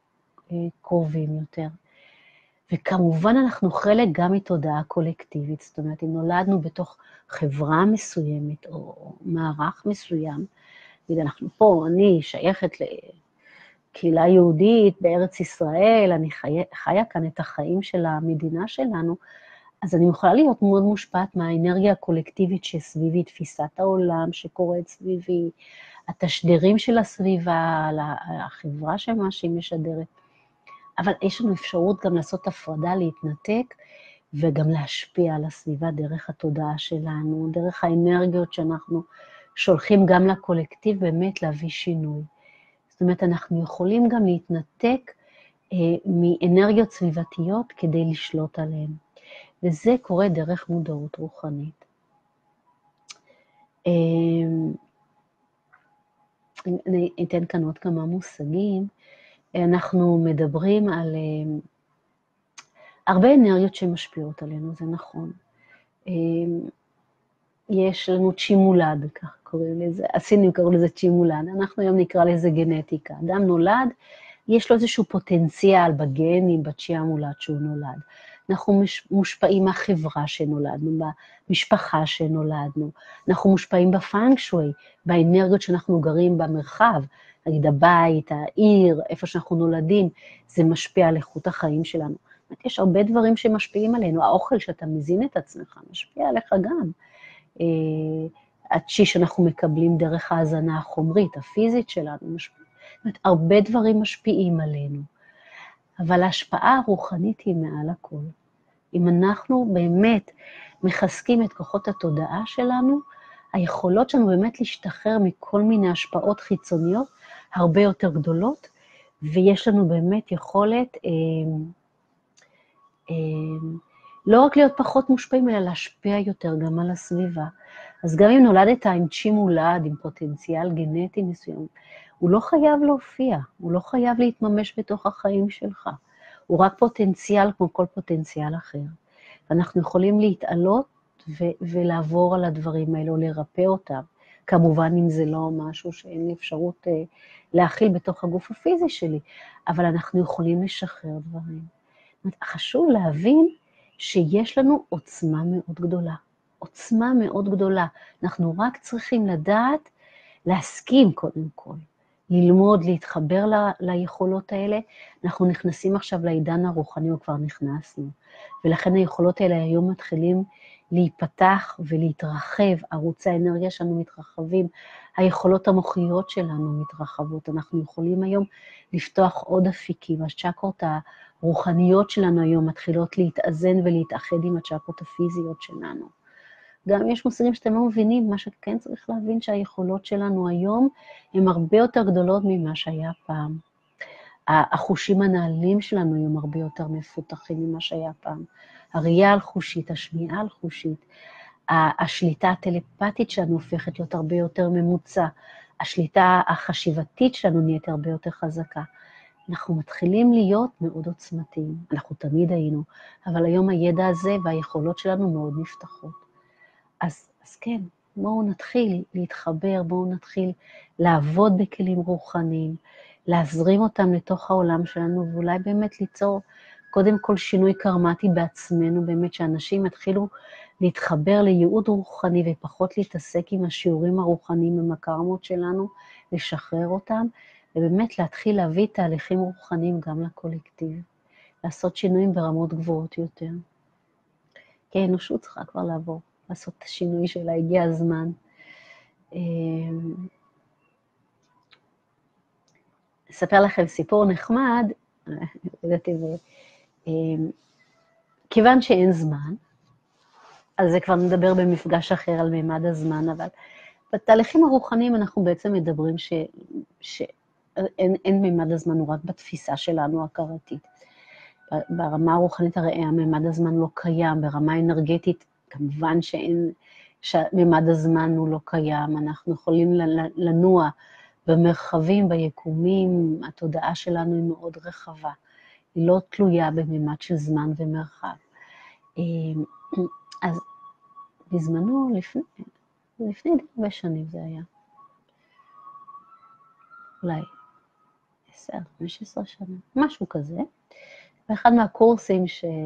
קרובים יותר. וכמובן אנחנו חלק גם מתודעה קולקטיבית, זאת אומרת, אם נולדנו בתוך חברה מסוימת, או מערך מסוים, אנחנו פה, אני שייכת קהילה יהודית בארץ ישראל, אני חיה כאן את החיים של המדינה שלנו, אז אני יכולה להיות מאוד מושפעת מהאנרגיה הקולקטיבית שסביבי, תפיסת העולם שקורית סביבי, התשדרים של הסביבה, החברה שמה שהיא משדרת. אבל יש לנו אפשרות גם לעשות הפרדה, להתנתק, וגם להשפיע על הסביבה דרך התודעה שלנו, דרך האנרגיות שאנחנו שולחים גם לקולקטיב, באמת להביא שינוי. זאת אומרת, אנחנו יכולים גם להתנתק מאנרגיות סביבתיות כדי לשלוט עליהן. וזה קורה דרך מודעות רוחנית. אני אתן כאן עוד כמה מושגים. אנחנו מדברים על הרבה אנרגיות שמשפיעות עלינו, זה נכון. יש לנו צ'ימולד, כך קוראים לזה, הסינים קראו לזה צ'ימולד, אנחנו היום נקרא לזה גנטיקה. אדם נולד, יש לו איזשהו פוטנציאל בגנים, בצ'י המולד שהוא נולד. אנחנו מושפעים מהחברה שנולדנו, במשפחה שנולדנו, אנחנו מושפעים בפאנג שווי, באנרגיות שאנחנו גרים במרחב, נגיד הבית, העיר, איפה שאנחנו נולדים, זה משפיע על איכות החיים שלנו. יש הרבה דברים שמשפיעים עלינו, האוכל שאתה מזין את עצמך משפיע עליך גם. הצ'י שאנחנו מקבלים דרך ההזנה החומרית, הפיזית שלנו, משפיע. זאת אומרת, הרבה דברים משפיעים עלינו, אבל ההשפעה הרוחנית היא מעל הכל. אם אנחנו באמת מחזקים את כוחות התודעה שלנו, היכולות שלנו באמת להשתחרר מכל מיני השפעות חיצוניות, הרבה יותר גדולות, ויש לנו באמת יכולת לא רק להיות פחות מושפעים, אלא להשפיע יותר גם על הסביבה. אז גם אם נולדת עם צ'י מולד, עם פוטנציאל גנטי מסוים, הוא לא חייב להופיע, הוא לא חייב להתממש בתוך החיים שלך. הוא רק פוטנציאל כמו כל פוטנציאל אחר. ואנחנו יכולים להתעלות ולעבור על הדברים האלו, לרפא אותם. כמובן אם זה לא משהו שאין לי אפשרות להכיל בתוך הגוף הפיזי שלי, אבל אנחנו יכולים לשחרר דברים. חשוב להבין שיש לנו עוצמה מאוד גדולה. עוצמה מאוד גדולה. אנחנו רק צריכים לדעת, להסכים קודם כל, ללמוד, להתחבר ליכולות האלה. אנחנו נכנסים עכשיו לעידן הרוחני, או כבר נכנסנו, ולכן היכולות האלה היום מתחילים להיפתח ולהתרחב, ערוצי האנרגיה שלנו מתרחבים, היכולות המוחיות שלנו מתרחבות, אנחנו יכולים היום לפתוח עוד אפיקים, הצ'קרות הרוחניות שלנו היום מתחילות להתאזן ולהתאחד עם הצ'קרות הפיזיות שלנו. גם יש מושגים שאתם לא מבינים, מה שכן צריך להבין שהיכולות שלנו היום הן הרבה יותר גדולות ממה שהיה פעם. החושים הנעלים שלנו היום הרבה יותר מפותחים ממה שהיה פעם. הראייה על חושית, השמיעה על חושית, השליטה הטלפתית שלנו הופכת להיות הרבה יותר ממוצע, השליטה החשיבתית שלנו נהיית הרבה יותר חזקה. אנחנו מתחילים להיות מאוד עוצמתיים, אנחנו תמיד היינו, אבל היום הידע הזה והיכולות שלנו מאוד נפתחות. אז כן, בואו נתחיל להתחבר, בואו נתחיל לעבוד בכלים רוחניים, להזרים אותם לתוך העולם שלנו, ואולי באמת ליצור קודם כל שינוי קרמטי בעצמנו, באמת שאנשים יתחילו להתחבר לייעוד רוחני ופחות להתעסק עם השיעורים הרוחניים עם הקרמות שלנו, לשחרר אותם, ובאמת להתחיל להביא תהליכים רוחניים גם לקולקטיב, לעשות שינויים ברמות גבוהות יותר. כן, האנושות צריכה כבר לעבור, לעשות את השינוי שלה, הגיע הזמן. אספר לכם סיפור נחמד, כיוון שאין זמן, אז זה כבר נדבר במפגש אחר על מימד הזמן, אבל בתהליכים הרוחניים אנחנו בעצם מדברים שאין מימד הזמן, הוא רק בתפיסה שלנו הכרתית. ברמה הרוחנית הרי מימד הזמן לא קיים, ברמה אנרגטית כמובן שמימד הזמן הוא לא קיים, אנחנו יכולים לנוע במרחבים, ביקומים, התודעה שלנו היא מאוד רחבה, היא לא תלויה במימד של זמן ומרחב. אז בזמנו, לפני הרבה שנים זה היה, אולי 10-15 שנה, משהו כזה, באחד מהקורסים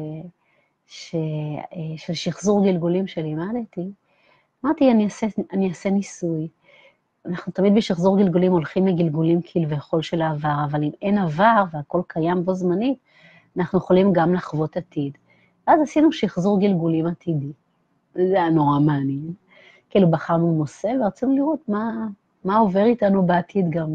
של שחזור גלגולים שלימדתי, אמרתי, אני אעשה ניסוי. אנחנו תמיד בשחזור גלגולים הולכים לגלגולים כביכול של העבר, אבל אם אין עבר והכל קיים בו זמנית, אנחנו יכולים גם לחוות עתיד. אז עשינו שחזור גלגולים עתידי. זה היה נורא מעניין. כאילו בחרנו נושא ורצינו לראות מה עובר איתנו בעתיד גם.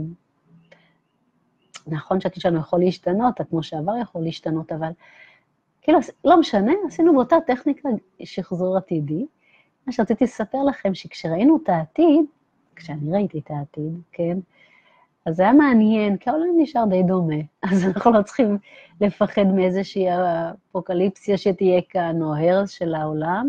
נכון שהעתיד שלנו יכול להשתנות, כמו שעבר יכול להשתנות, אבל כאילו לא משנה, עשינו באותה טכניקה שחזור עתידי. מה שרציתי לספר לכם שכשראינו את העתיד, כשאני ראיתי את העתיד, כן, אז זה היה מעניין, כי העולם נשאר די דומה, אז אנחנו לא צריכים לפחד מאיזושהי אפוקליפסיה שתהיה כאן, או הרס של העולם.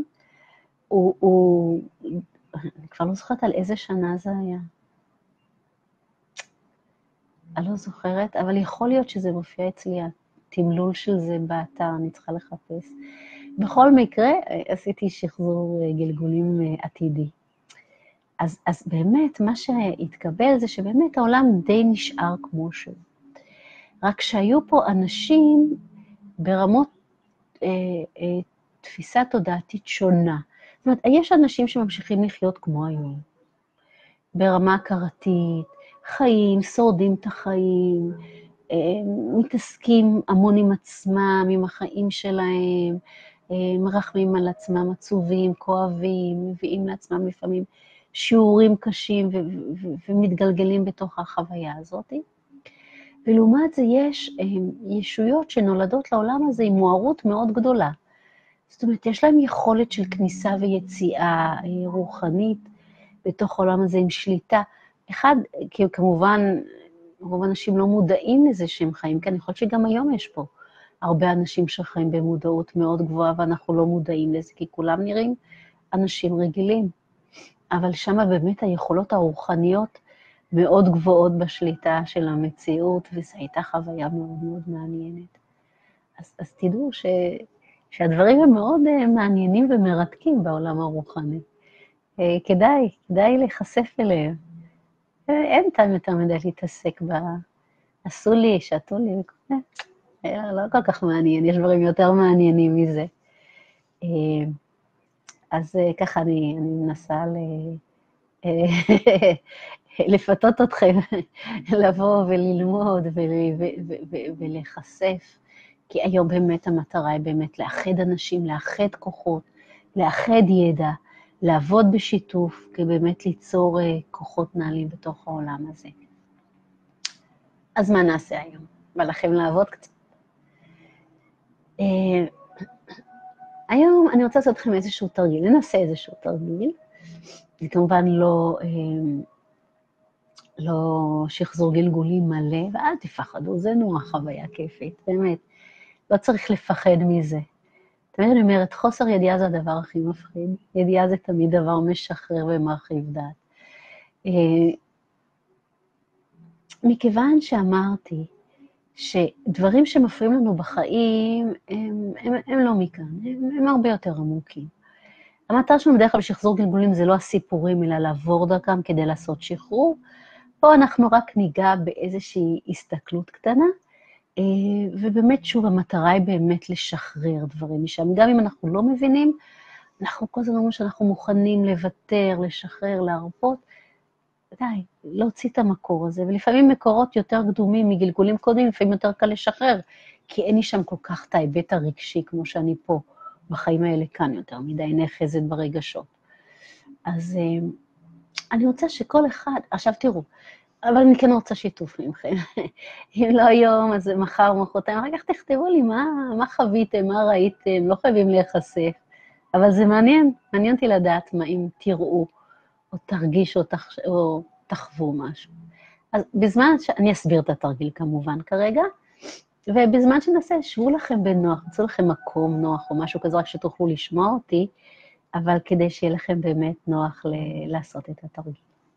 אני כבר לא זוכרת על איזה שנה זה היה. אני לא זוכרת, אבל יכול להיות שזה מופיע אצלי, התמלול של זה באתר, אני צריכה לחפש. בכל מקרה, עשיתי שחזור גלגולים עתידי. אז באמת, מה שהתקבל זה שבאמת העולם די נשאר כמו שהוא. רק שהיו פה אנשים ברמות תפיסה תודעתית שונה. זאת אומרת, יש אנשים שממשיכים לחיות כמו היום, ברמה הכרתית, חיים, שורדים את החיים, מתעסקים המון עם עצמם, עם החיים שלהם, מרחמים על עצמם, עצובים, כואבים, מביאים לעצמם לפעמים שיעורים קשים ומתגלגלים בתוך החוויה הזאת. ולעומת זה יש ישויות שנולדות לעולם הזה עם מוארות מאוד גדולה. זאת אומרת, יש להם יכולת של כניסה ויציאה רוחנית בתוך העולם הזה עם שליטה. אחד, כי כמובן, רוב האנשים לא מודעים לזה שהם חיים, כי אני חושבת שגם היום יש פה הרבה אנשים שחיים במודעות מאוד גבוהה, ואנחנו לא מודעים לזה, כי כולם נראים אנשים רגילים. אבל שם באמת היכולות הרוחניות מאוד גבוהות בשליטה של המציאות, וזו הייתה חוויה מאוד מאוד מעניינת. אז תדעו שהדברים הם מאוד מעניינים ומרתקים בעולם הרוחני. כדאי להיחשף אליהם. אין טעם יותר מדי להתעסק עשו לי, שתו לי, לא כל כך מעניין, יש דברים יותר מעניינים מזה. אז ככה אני מנסה לפתות אתכם, לבוא וללמוד ולהיחשף, כי היום באמת המטרה היא באמת לאחד אנשים, לאחד כוחות, לאחד ידע, לעבוד בשיתוף, כבאמת ליצור כוחות נעלים בתוך העולם הזה. אז מה נעשה היום? בא לכם לעבוד קצת? היום אני רוצה לעשות לכם איזשהו תרגיל, ננסה איזשהו תרגיל, זה כמובן לא שחזור גלגולים מלא, ואל תפחדו, זה נורא חוויה כיפית, באמת, לא צריך לפחד מזה. תמיד אני אומרת, חוסר ידיעה זה הדבר הכי מפחיד, ידיעה זה תמיד דבר משחרר ומרחיב דעת. מכיוון שאמרתי שדברים שמפריעים לנו בחיים הם לא מכאן, הם הרבה יותר עמוקים. המטרה שלנו בדרך כלל בשחזור גלגולים זה לא הסיפורים, אלא לעבור דרכם כדי לעשות שחרור. פה אנחנו רק ניגע באיזושהי הסתכלות קטנה, ובאמת שוב המטרה היא באמת לשחרר דברים משם. גם אם אנחנו לא מבינים, אנחנו כל הזמן אומרים שאנחנו מוכנים לוותר, לשחרר, להרפות, די, להוציא את המקור הזה, ולפעמים מקורות יותר קדומים מגלגולים קודמים, לפעמים יותר קל לשחרר, כי אין לי שם כל כך את ההיבט הרגשי, כמו שאני פה, בחיים האלה כאן יותר מדי נחזת ברגשות. אז אני רוצה שכל אחד, עכשיו תראו, אבל אני כן רוצה שיתוף ממכם. אם לא היום, אז מחר, מחרתיים, אחר כך תכתבו לי מה חוויתם, מה ראיתם, לא חייבים להיחשף, אבל זה מעניין אותי לדעת מה אם תראו, או תרגישו, או תחוו משהו. אז בזמן אני אסביר את התרגיל כמובן כרגע, ובזמן שנעשה, שבו לכם בנוח, נצאו לכם מקום נוח או משהו כזה, רק שתוכלו לשמוע אותי, אבל כדי שיהיה לכם באמת נוח לעשות את התרגיל.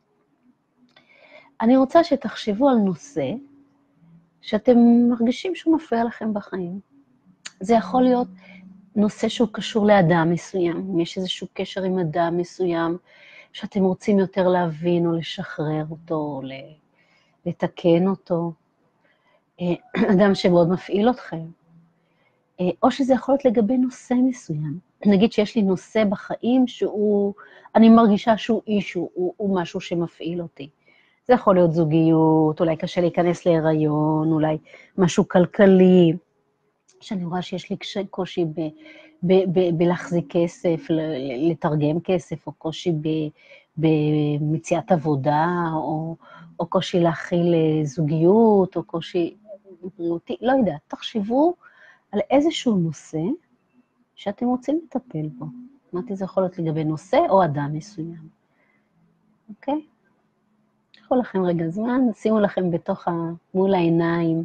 אני רוצה שתחשבו על נושא שאתם מרגישים שהוא מפריע לכם בחיים. זה יכול להיות נושא שהוא קשור לאדם מסוים, אם יש איזשהו קשר עם אדם מסוים, שאתם רוצים יותר להבין או לשחרר אותו, או לתקן אותו, אדם שמאוד מפעיל אתכם, או שזה יכול להיות לגבי נושא מסוים. נגיד שיש לי נושא בחיים שהוא, אני מרגישה שהוא אישו, הוא משהו שמפעיל אותי. זה יכול להיות זוגיות, אולי קשה להיכנס להיריון, אולי משהו כלכלי, שאני רואה שיש לי קושי בלהחזיק כסף, לתרגם כסף, או קושי במציאת עבודה, או קושי להכיל זוגיות, או קושי בריאותי, לא יודעת, תחשבו על איזשהו נושא שאתם רוצים לטפל בו. אמרתי, זה יכול להיות לגבי נושא או אדם מסוים. אוקיי? קחו לכם רגע זמן, שימו לכם מול העיניים,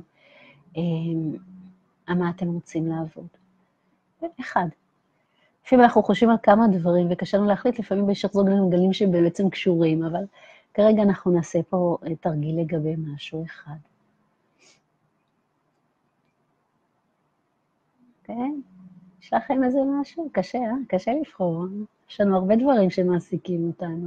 מה אתם רוצים לעבוד. אחד. לפעמים אנחנו חושבים על כמה דברים, וקשה לנו להחליט, לפעמים בשחזור גלגלים שבעצם קשורים, אבל כרגע אנחנו נעשה פה תרגיל לגבי משהו אחד. כן? יש לכם איזה משהו? קשה, קשה לבחור. יש לנו הרבה דברים שמעסיקים אותנו.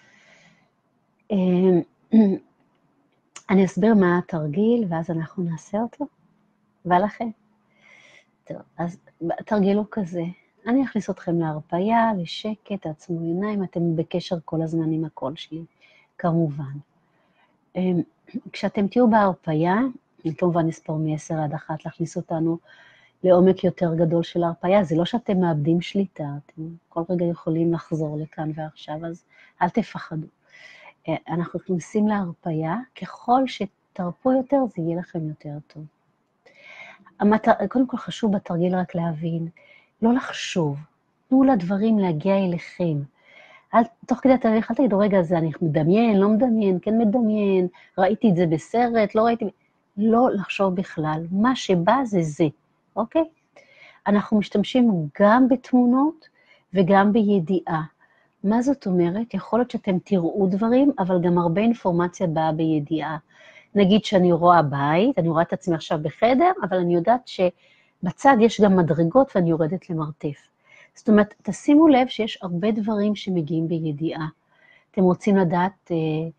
אני אסביר מה התרגיל, ואז אנחנו נעשה אותו. בא לכם? טוב, אז התרגיל הוא כזה. אני אכניס אתכם להרפאיה, לשקט, תעצמו עיניים, אתם בקשר כל הזמן עם הקול שלי, כמובן. כשאתם תהיו בהרפאיה, אני כמובן נספור מ-10 עד 1, להכניס אותנו לעומק יותר גדול של ההרפאיה. זה לא שאתם מאבדים שליטה, אתם כל רגע יכולים לחזור לכאן ועכשיו, אז אל תפחדו. אנחנו נכנסים להרפאיה, ככל שתרפו יותר, זה יהיה לכם יותר טוב. קודם כל חשוב בתרגיל רק להבין, לא לחשוב, תנו לדברים להגיע אליכם. תוך כדי התהליך, אל תגידו, רגע, זה אני מדמיין, לא מדמיין, כן מדמיין, ראיתי את זה בסרט, לא ראיתי, לא לחשוב בכלל, מה שבא זה זה, אוקיי? אנחנו משתמשים גם בתמונות וגם בידיעה. מה זאת אומרת? יכול להיות שאתם תראו דברים, אבל גם הרבה אינפורמציה באה בידיעה. נגיד שאני רואה בית, אני רואה את עצמי עכשיו בחדר, אבל אני יודעת שבצד יש גם מדרגות ואני יורדת למרתף. זאת אומרת, תשימו לב שיש הרבה דברים שמגיעים בידיעה. אתם רוצים לדעת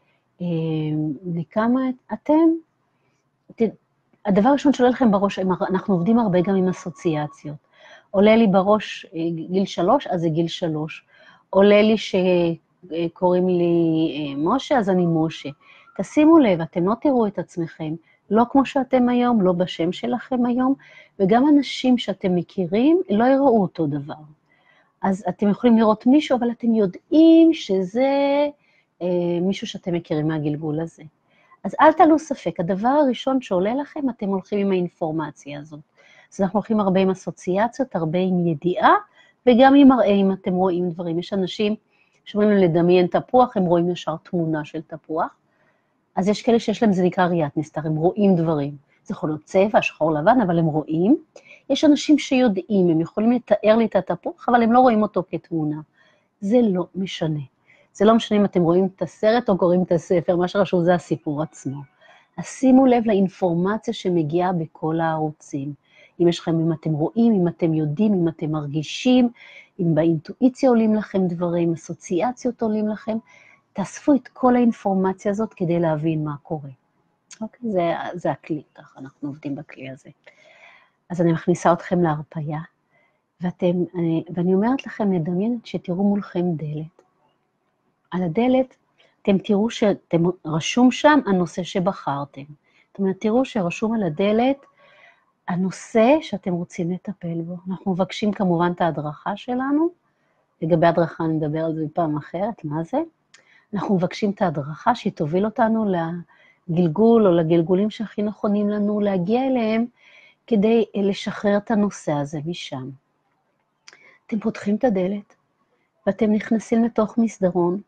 לכמה אתם? הדבר הראשון שעולה לכם בראש, אנחנו עובדים הרבה גם עם אסוציאציות. עולה לי בראש גיל 3, אז זה גיל 3. עולה לי שקוראים לי משה, אז אני משה. תשימו לב, אתם לא תראו את עצמכם, לא כמו שאתם היום, לא בשם שלכם היום, וגם אנשים שאתם מכירים לא יראו אותו דבר. אז אתם יכולים לראות מישהו, אבל אתם יודעים שזה מישהו שאתם מכירים מהגלגול הזה. אז אל תעלו ספק, הדבר הראשון שעולה לכם, אתם הולכים עם האינפורמציה הזאת. אז אנחנו הולכים הרבה עם אסוציאציות, הרבה עם ידיעה, וגם עם מראה, אם אתם רואים דברים. יש אנשים שאומרים להם לדמיין תפוח, הם רואים ישר תמונה של תפוח. אז יש כאלה שיש להם, זה נקרא ראיית נסתר, הם רואים דברים. זה יכול להיות צבע, שחור לבן, אבל הם רואים. יש אנשים שיודעים, הם יכולים לתאר לי את התפוח, אבל הם לא רואים אותו כתמונה. זה לא משנה. זה לא משנה אם אתם רואים את הסרט או קוראים את הספר, מה שחשוב זה הסיפור עצמו. אז שימו לב לאינפורמציה שמגיעה בכל הערוצים. אם יש לכם, אם אתם רואים, אם אתם יודעים, אם אתם מרגישים, אם באינטואיציה עולים לכם דברים, אסוציאציות עולים לכם, תאספו את כל האינפורמציה הזאת כדי להבין מה קורה. אוקיי? זה הכלי, ככה אנחנו עובדים בכלי הזה. אז אני מכניסה אתכם להרפאיה, ואני אומרת לכם, לדמיין שתראו מולכם דלת. על הדלת, אתם תראו רשום שם הנושא שבחרתם. זאת אומרת, תראו שרשום על הדלת הנושא שאתם רוצים לטפל בו. אנחנו מבקשים כמובן את ההדרכה שלנו, לגבי הדרכה אני מדבר על זה בפעם אחרת, מה זה? אנחנו מבקשים את ההדרכה שהיא תוביל אותנו לגלגול או לגלגולים שהכי נכונים לנו להגיע אליהם, כדי לשחרר את הנושא הזה משם. אתם פותחים את הדלת, ואתם נכנסים לתוך מסדרון,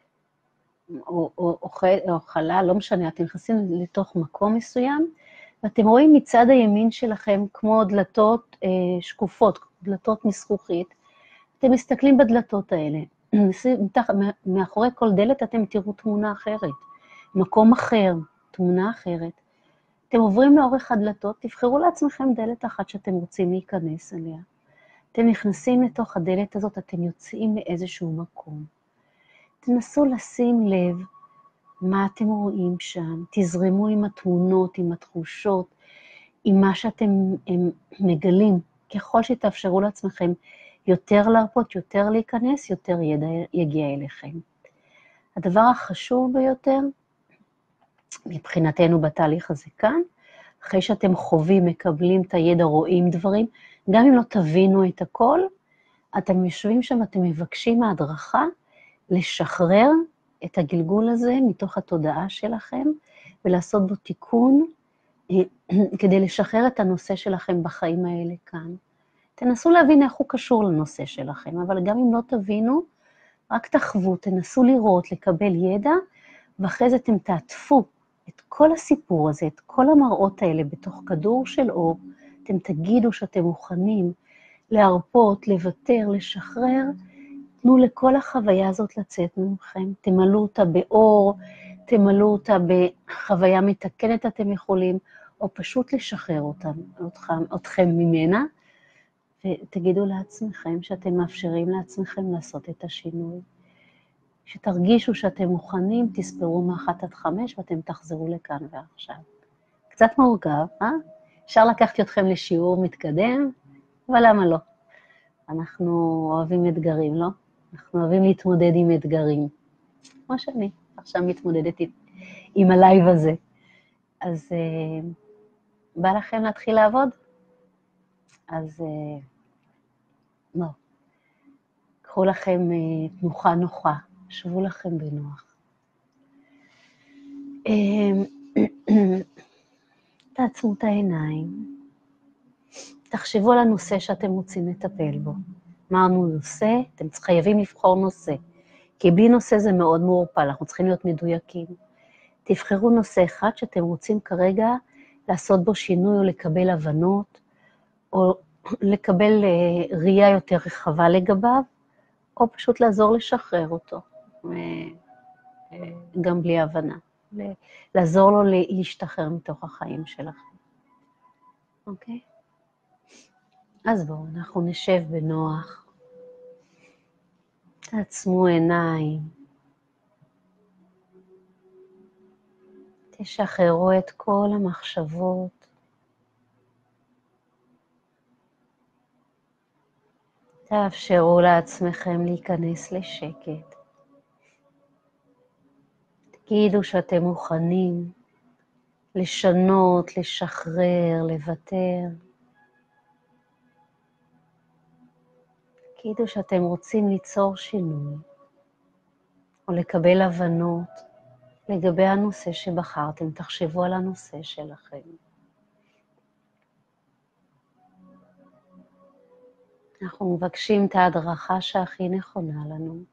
או חלל, לא משנה, אתם נכנסים לתוך מקום מסוים, ואתם רואים מצד הימין שלכם כמו דלתות שקופות, דלתות מזכוכית, אתם מסתכלים בדלתות האלה, מאחורי כל דלת אתם תראו תמונה אחרת, מקום אחר, תמונה אחרת. אתם עוברים לאורך הדלתות, תבחרו לעצמכם דלת אחת שאתם רוצים להיכנס אליה. אתם נכנסים לתוך הדלת הזאת, אתם יוצאים מאיזשהו מקום. תנסו לשים לב מה אתם רואים שם, תזרמו עם התמונות, עם התחושות, עם מה שאתם מגלים. ככל שתאפשרו לעצמכם יותר להרפות, יותר להיכנס, יותר ידע יגיע אליכם. הדבר החשוב ביותר, מבחינתנו בתהליך הזה כאן, אחרי שאתם חווים, מקבלים את הידע, רואים דברים, גם אם לא תבינו את הכל, אתם יושבים שם, אתם מבקשים מההדרכה, לשחרר את הגלגול הזה מתוך התודעה שלכם, ולעשות בו תיקון, כדי לשחרר את הנושא שלכם בחיים האלה כאן. תנסו להבין איך הוא קשור לנושא שלכם, אבל גם אם לא תבינו, רק תחוו, תנסו לראות, לקבל ידע, ואחרי זה אתם תעטפו את כל הסיפור הזה, את כל המראות האלה בתוך כדור של אור, אתם תגידו שאתם מוכנים להרפות, לוותר, לשחרר, תנו לכל החוויה הזאת לצאת ממכם, תמלאו אותה באור, תמלאו אותה בחוויה מתקנת אתם יכולים, או פשוט לשחרר אתכם ממנה, ותגידו לעצמכם שאתם מאפשרים לעצמכם לעשות את השינוי. כשתרגישו שאתם מוכנים, תספרו מ1 עד 5 ואתם תחזרו לכאן ועכשיו. קצת מורכב, אפשר לקחת אתכם לשיעור מתקדם, אבל למה לא? אנחנו אוהבים אתגרים, לא? אנחנו אוהבים להתמודד עם אתגרים. כמו שאני עכשיו מתמודדת עם הלייב הזה. אז בא לכם להתחיל לעבוד? אז לא. קחו לכם תנוחה נוחה, שבו לכם בנוח. תעצמו את העיניים, תחשבו על הנושא שאתם רוצים לטפל בו. אמרנו נושא, אתם חייבים לבחור נושא, כי בלי נושא זה מאוד מעורפל, אנחנו צריכים להיות מדויקים. תבחרו נושא אחד שאתם רוצים כרגע לעשות בו שינוי או לקבל הבנות, או לקבל ראייה יותר רחבה לגביו, או פשוט לעזור לשחרר אותו, גם בלי הבנה. לעזור לו להשתחרר מתוך החיים שלכם. אוקיי? אז בואו, אנחנו נשב בנוח. תעצמו עיניים. תשחררו את כל המחשבות. תאפשרו לעצמכם להיכנס לשקט. תגידו שאתם מוכנים לשנות, לשחרר, לוותר. תגידו שאתם רוצים ליצור שינוי, או לקבל הבנות לגבי הנושא שבחרתם. תחשבו על הנושא שלכם. אנחנו מבקשים את ההדרכה שהכי נכונה לנו,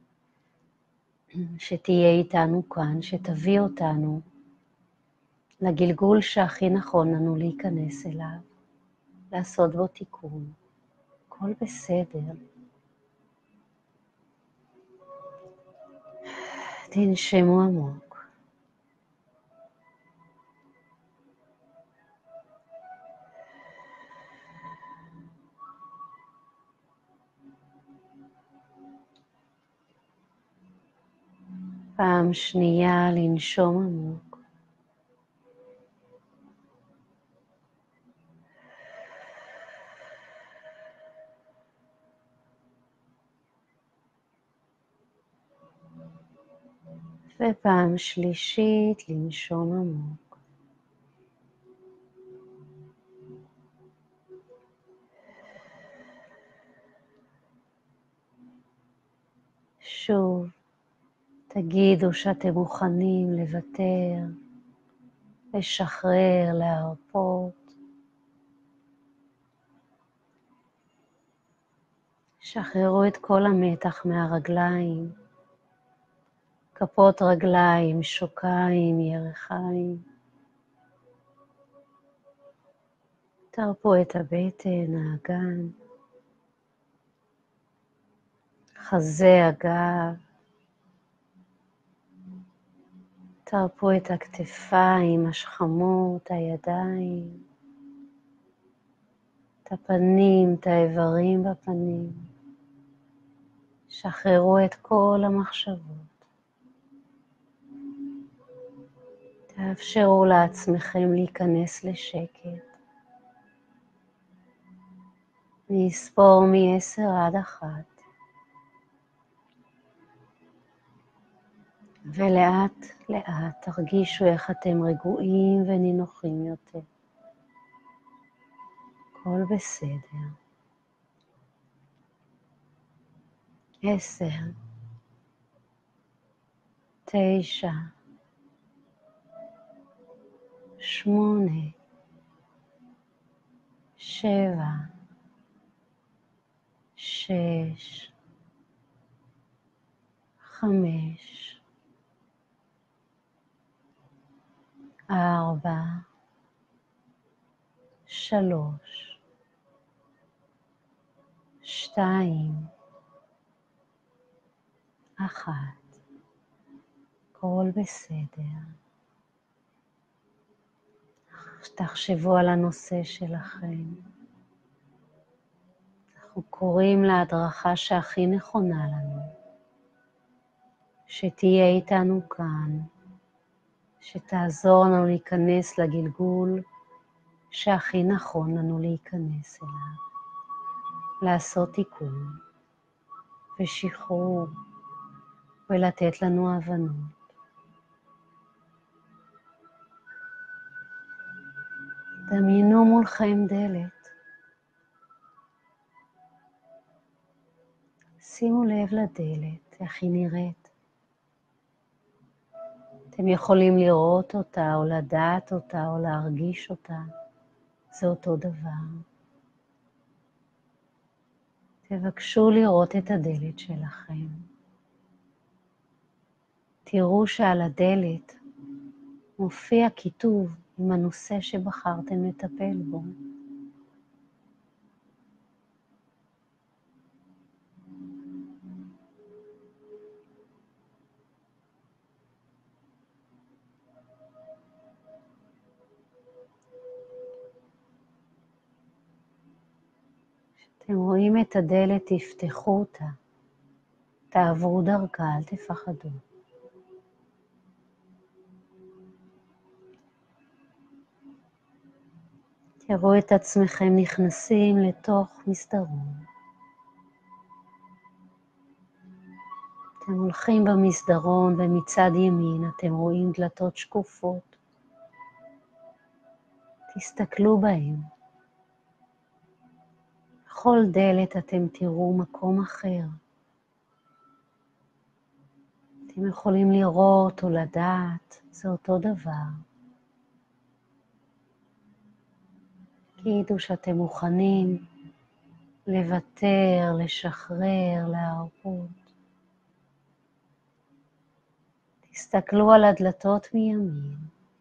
שתהיה איתנו כאן, שתביא אותנו לגלגול שהכי נכון לנו להיכנס אליו, לעשות בו תיקון. הכל בסדר. תנשמו עמוק. פעם שנייה לנשום עמוק. ופעם שלישית לנשום עמוק. שוב, תגידו שאתם מוכנים לוותר, לשחרר, להרפות. שחררו את כל המתח מהרגליים, כפות רגליים, שוקיים, ירכיים. תרפו את הבטן, האגן, חזה, הגב. תרפו את הכתפיים, השכמות, הידיים, את הפנים, את האיברים בפנים. שחררו את כל המחשבות. תאפשרו לעצמכם להיכנס לשקט. נספור מ10 עד 1. ולאט לאט תרגישו איך אתם רגועים ונינוחים יותר. הכל בסדר. 10, 9, 8, 7, 6, 5, 4, 3, 2, 1. הכל בסדר. תחשבו על הנושא שלכם. אנחנו קוראים להדרכה שהכי נכונה לנו, שתהיה איתנו כאן, שתעזור לנו להיכנס לגלגול שהכי נכון לנו להיכנס אליו, לעשות תיקון ושחרור ולתת לנו הבנות. דמיינו מולכם דלת. שימו לב לדלת, איך היא נראית. אתם יכולים לראות אותה או לדעת אותה או להרגיש אותה. זה אותו דבר. תבקשו לראות את הדלת שלכם. תראו שעל הדלת מופיע כיתוב עם הנושא שבחרתם לטפל בו. כשאתם רואים את הדלת, תפתחו אותה. תעברו דרכה, אל תפחדו. תראו את עצמכם נכנסים לתוך מסדרון. אתם הולכים במסדרון ומצד ימין אתם רואים דלתות שקופות. תסתכלו בהן. בכל דלת אתם תראו מקום אחר. אתם יכולים לראות או לדעת, זה אותו דבר. תגידו שאתם מוכנים לוותר, לשחרר, להרפות. תסתכלו על הדלתות מימין.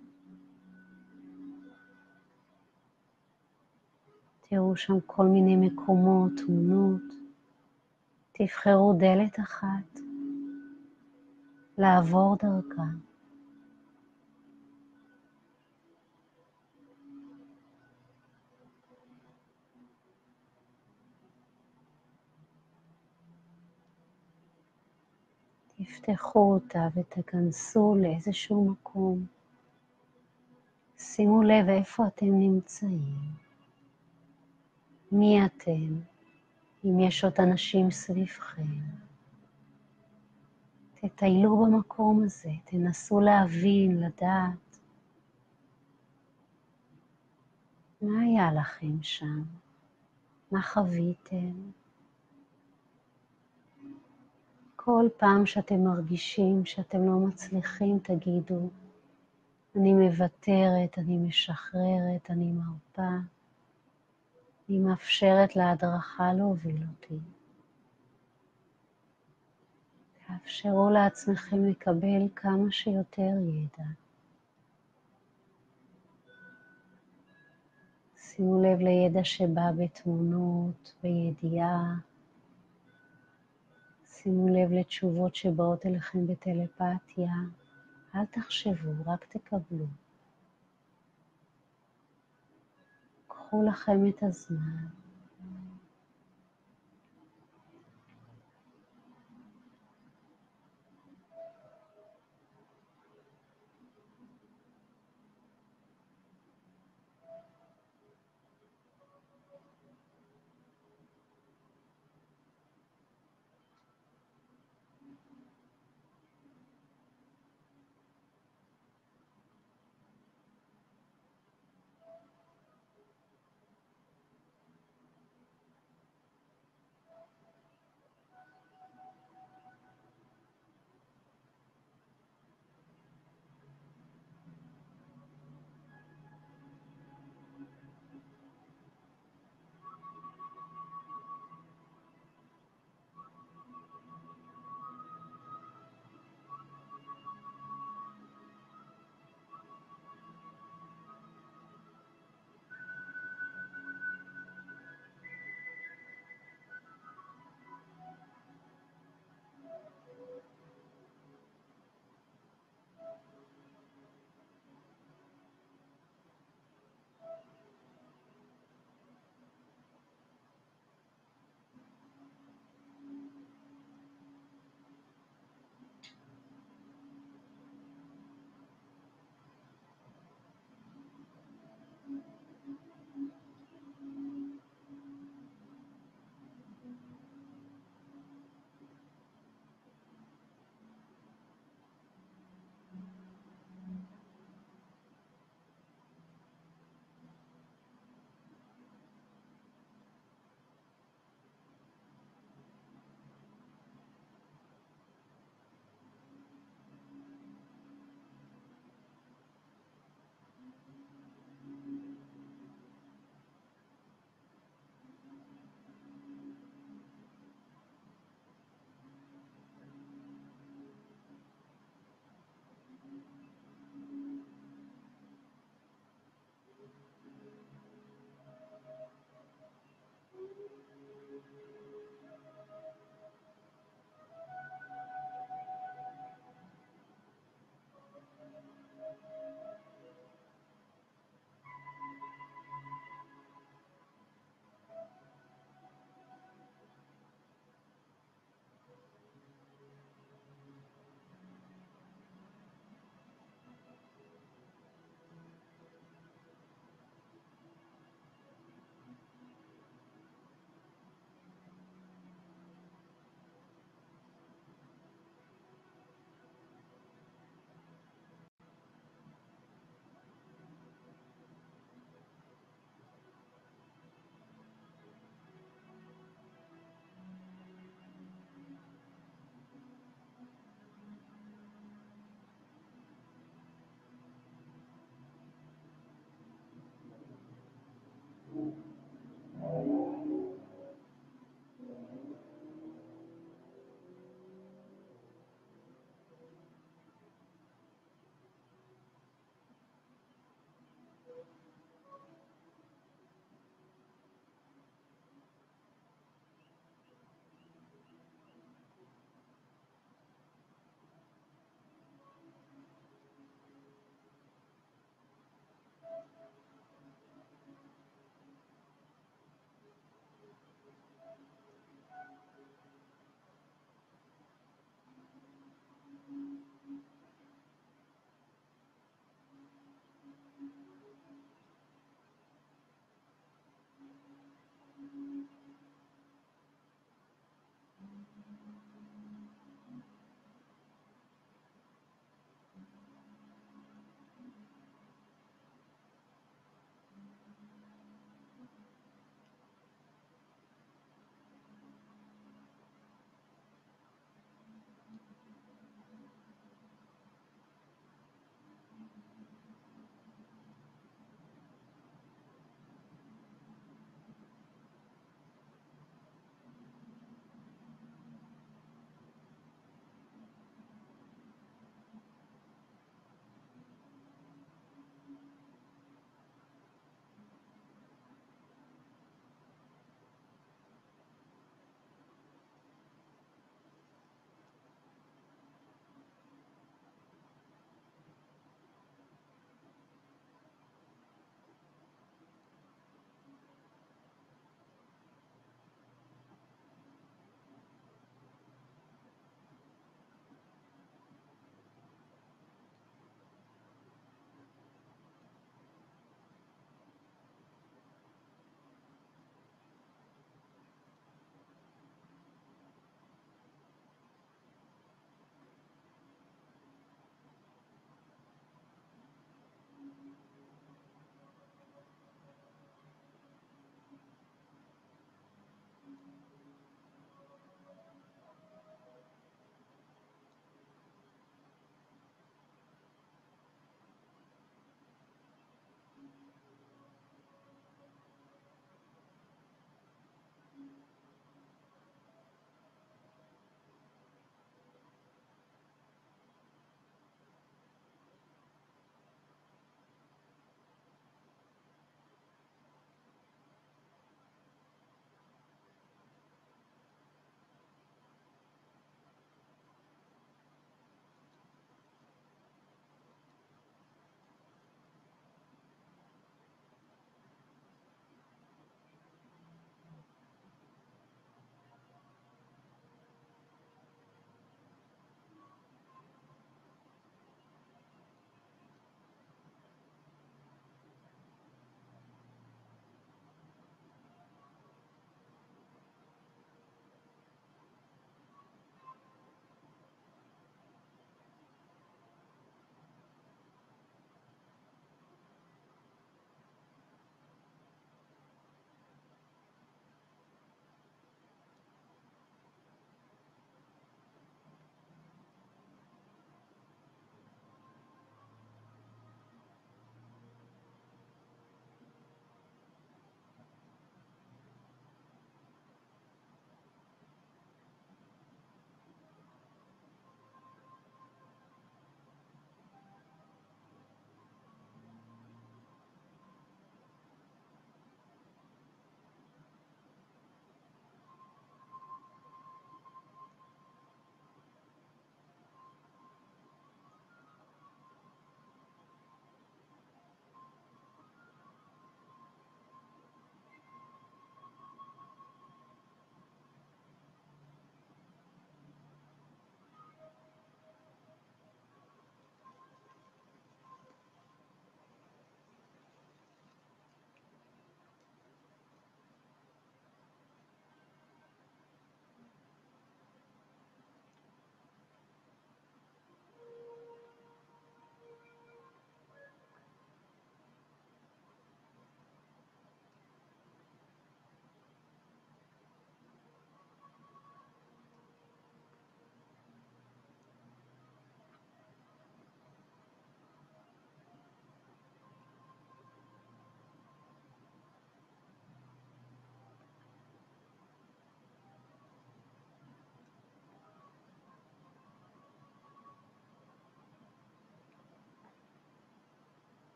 תראו שם כל מיני מקומות, תמונות. תבחרו דלת אחת, לעבור דרכה. תפתחו אותה ותכנסו לאיזשהו מקום. שימו לב איפה אתם נמצאים. מי אתם? אם יש עוד אנשים סביבכם. תטיילו במקום הזה, תנסו להבין, לדעת. מה היה לכם שם? מה חוויתם? כל פעם שאתם מרגישים שאתם לא מצליחים, תגידו, אני מוותרת, אני משחררת, אני מרפה. אני מאפשרת להדרכה להוביל אותי. תאפשרו לעצמכם לקבל כמה שיותר ידע. שימו לב לידע שבא בתמונות, בידיעה. שימו לב לתשובות שבאות אליכם בטלפתיה. אל תחשבו, רק תקבלו. קחו לכם את הזמן.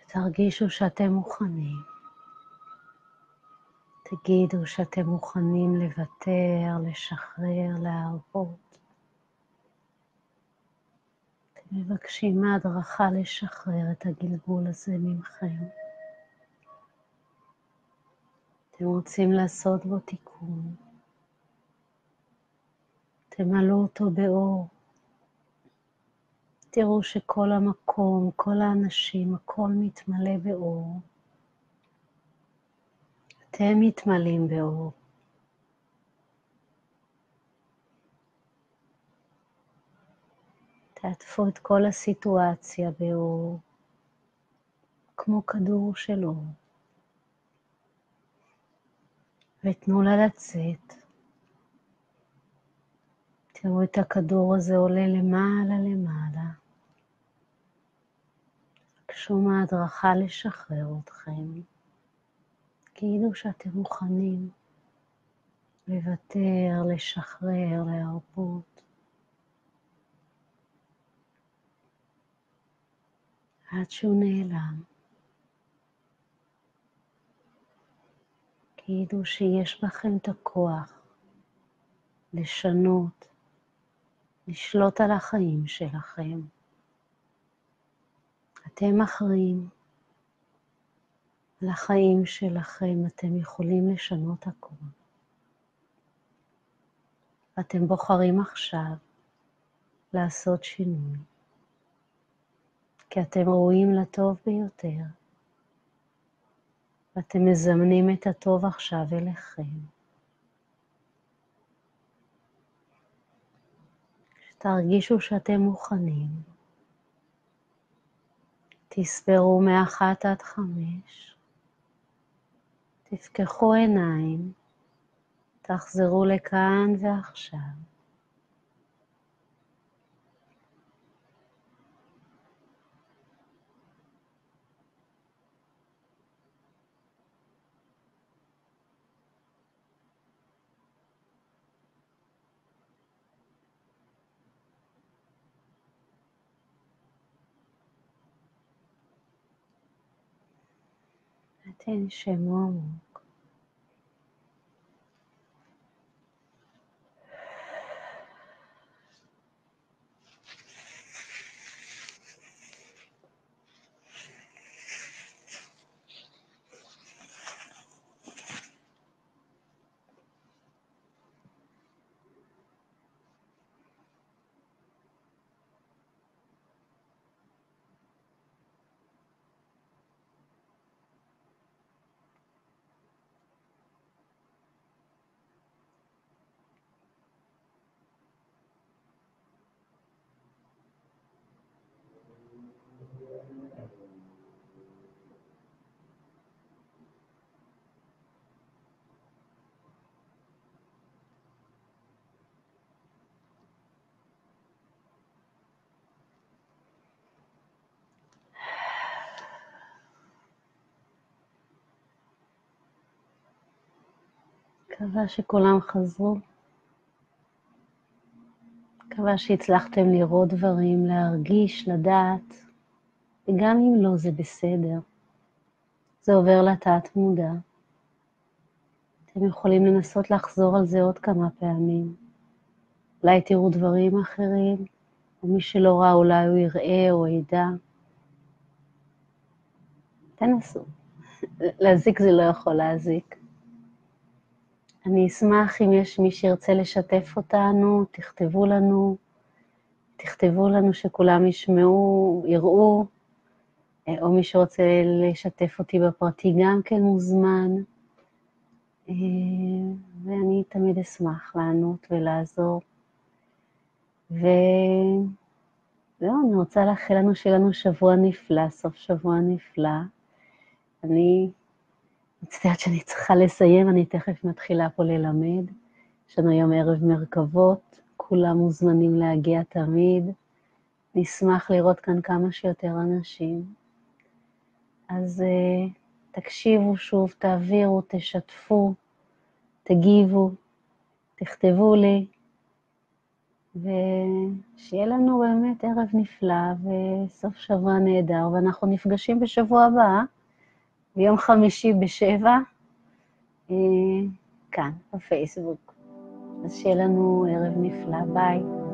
תרגישו שאתם מוכנים. תגידו שאתם מוכנים לוותר, לשחרר, להרפות. אתם מבקשים מההדרכה לשחרר את הגלגול הזה ממכם. אתם רוצים לעשות בו תיקון. תמלאו אותו באור. תראו שכל המקום, כל האנשים, הכל מתמלא באור. אתם מתמלאים באור. תעטפו את כל הסיטואציה באור, כמו כדור של אור. ותנו לה לצאת. תראו את הכדור הזה עולה למעלה למעלה. בקשו מההדרכה לשחרר אתכם. כאילו שאתם מוכנים לוותר, לשחרר, להרפות. עד שהוא נעלם. כאילו שיש בכם את הכוח לשנות, לשלוט על החיים שלכם. אתם אחראים על החיים שלכם, אתם יכולים לשנות הכל. אתם בוחרים עכשיו לעשות שינוי, כי אתם ראויים לטוב ביותר, ואתם מזמנים את הטוב עכשיו אליכם. תרגישו שאתם מוכנים. תספרו 1 עד 5. תפקחו עיניים. תחזרו לכאן ועכשיו. תנשמו עמוק. מקווה שכולם חזרו. מקווה שהצלחתם לראות דברים, להרגיש, לדעת, וגם אם לא זה בסדר. זה עובר לתת מודע. אתם יכולים לנסות לחזור על זה עוד כמה פעמים. אולי תראו דברים אחרים, או מי שלא ראה אולי הוא יראה או ידע. תנסו. להזיק זה לא יכול להזיק. אני אשמח אם יש מי שירצה לשתף אותנו, תכתבו לנו שכולם ישמעו, יראו, או מי שרוצה לשתף אותי בפרטי גם כן מוזמן, ואני תמיד אשמח לענות ולעזור. וזהו, אני רוצה לאחל לנו שיהיה לנו שבוע נפלא, סוף שבוע נפלא. אני מצטערת שאני צריכה לסיים, אני תכף מתחילה פה ללמד. יש לנו היום ערב מרכבות, כולם מוזמנים להגיע תמיד. נשמח לראות כאן כמה שיותר אנשים. אז תקשיבו שוב, תעבירו, תשתפו, תגיבו, תכתבו לי, ושיהיה לנו באמת ערב נפלא וסוף שבוע נהדר, ואנחנו נפגשים בשבוע הבא, ביום חמישי ב7, כאן, בפייסבוק. אז שיהיה לנו ערב נפלא, ביי.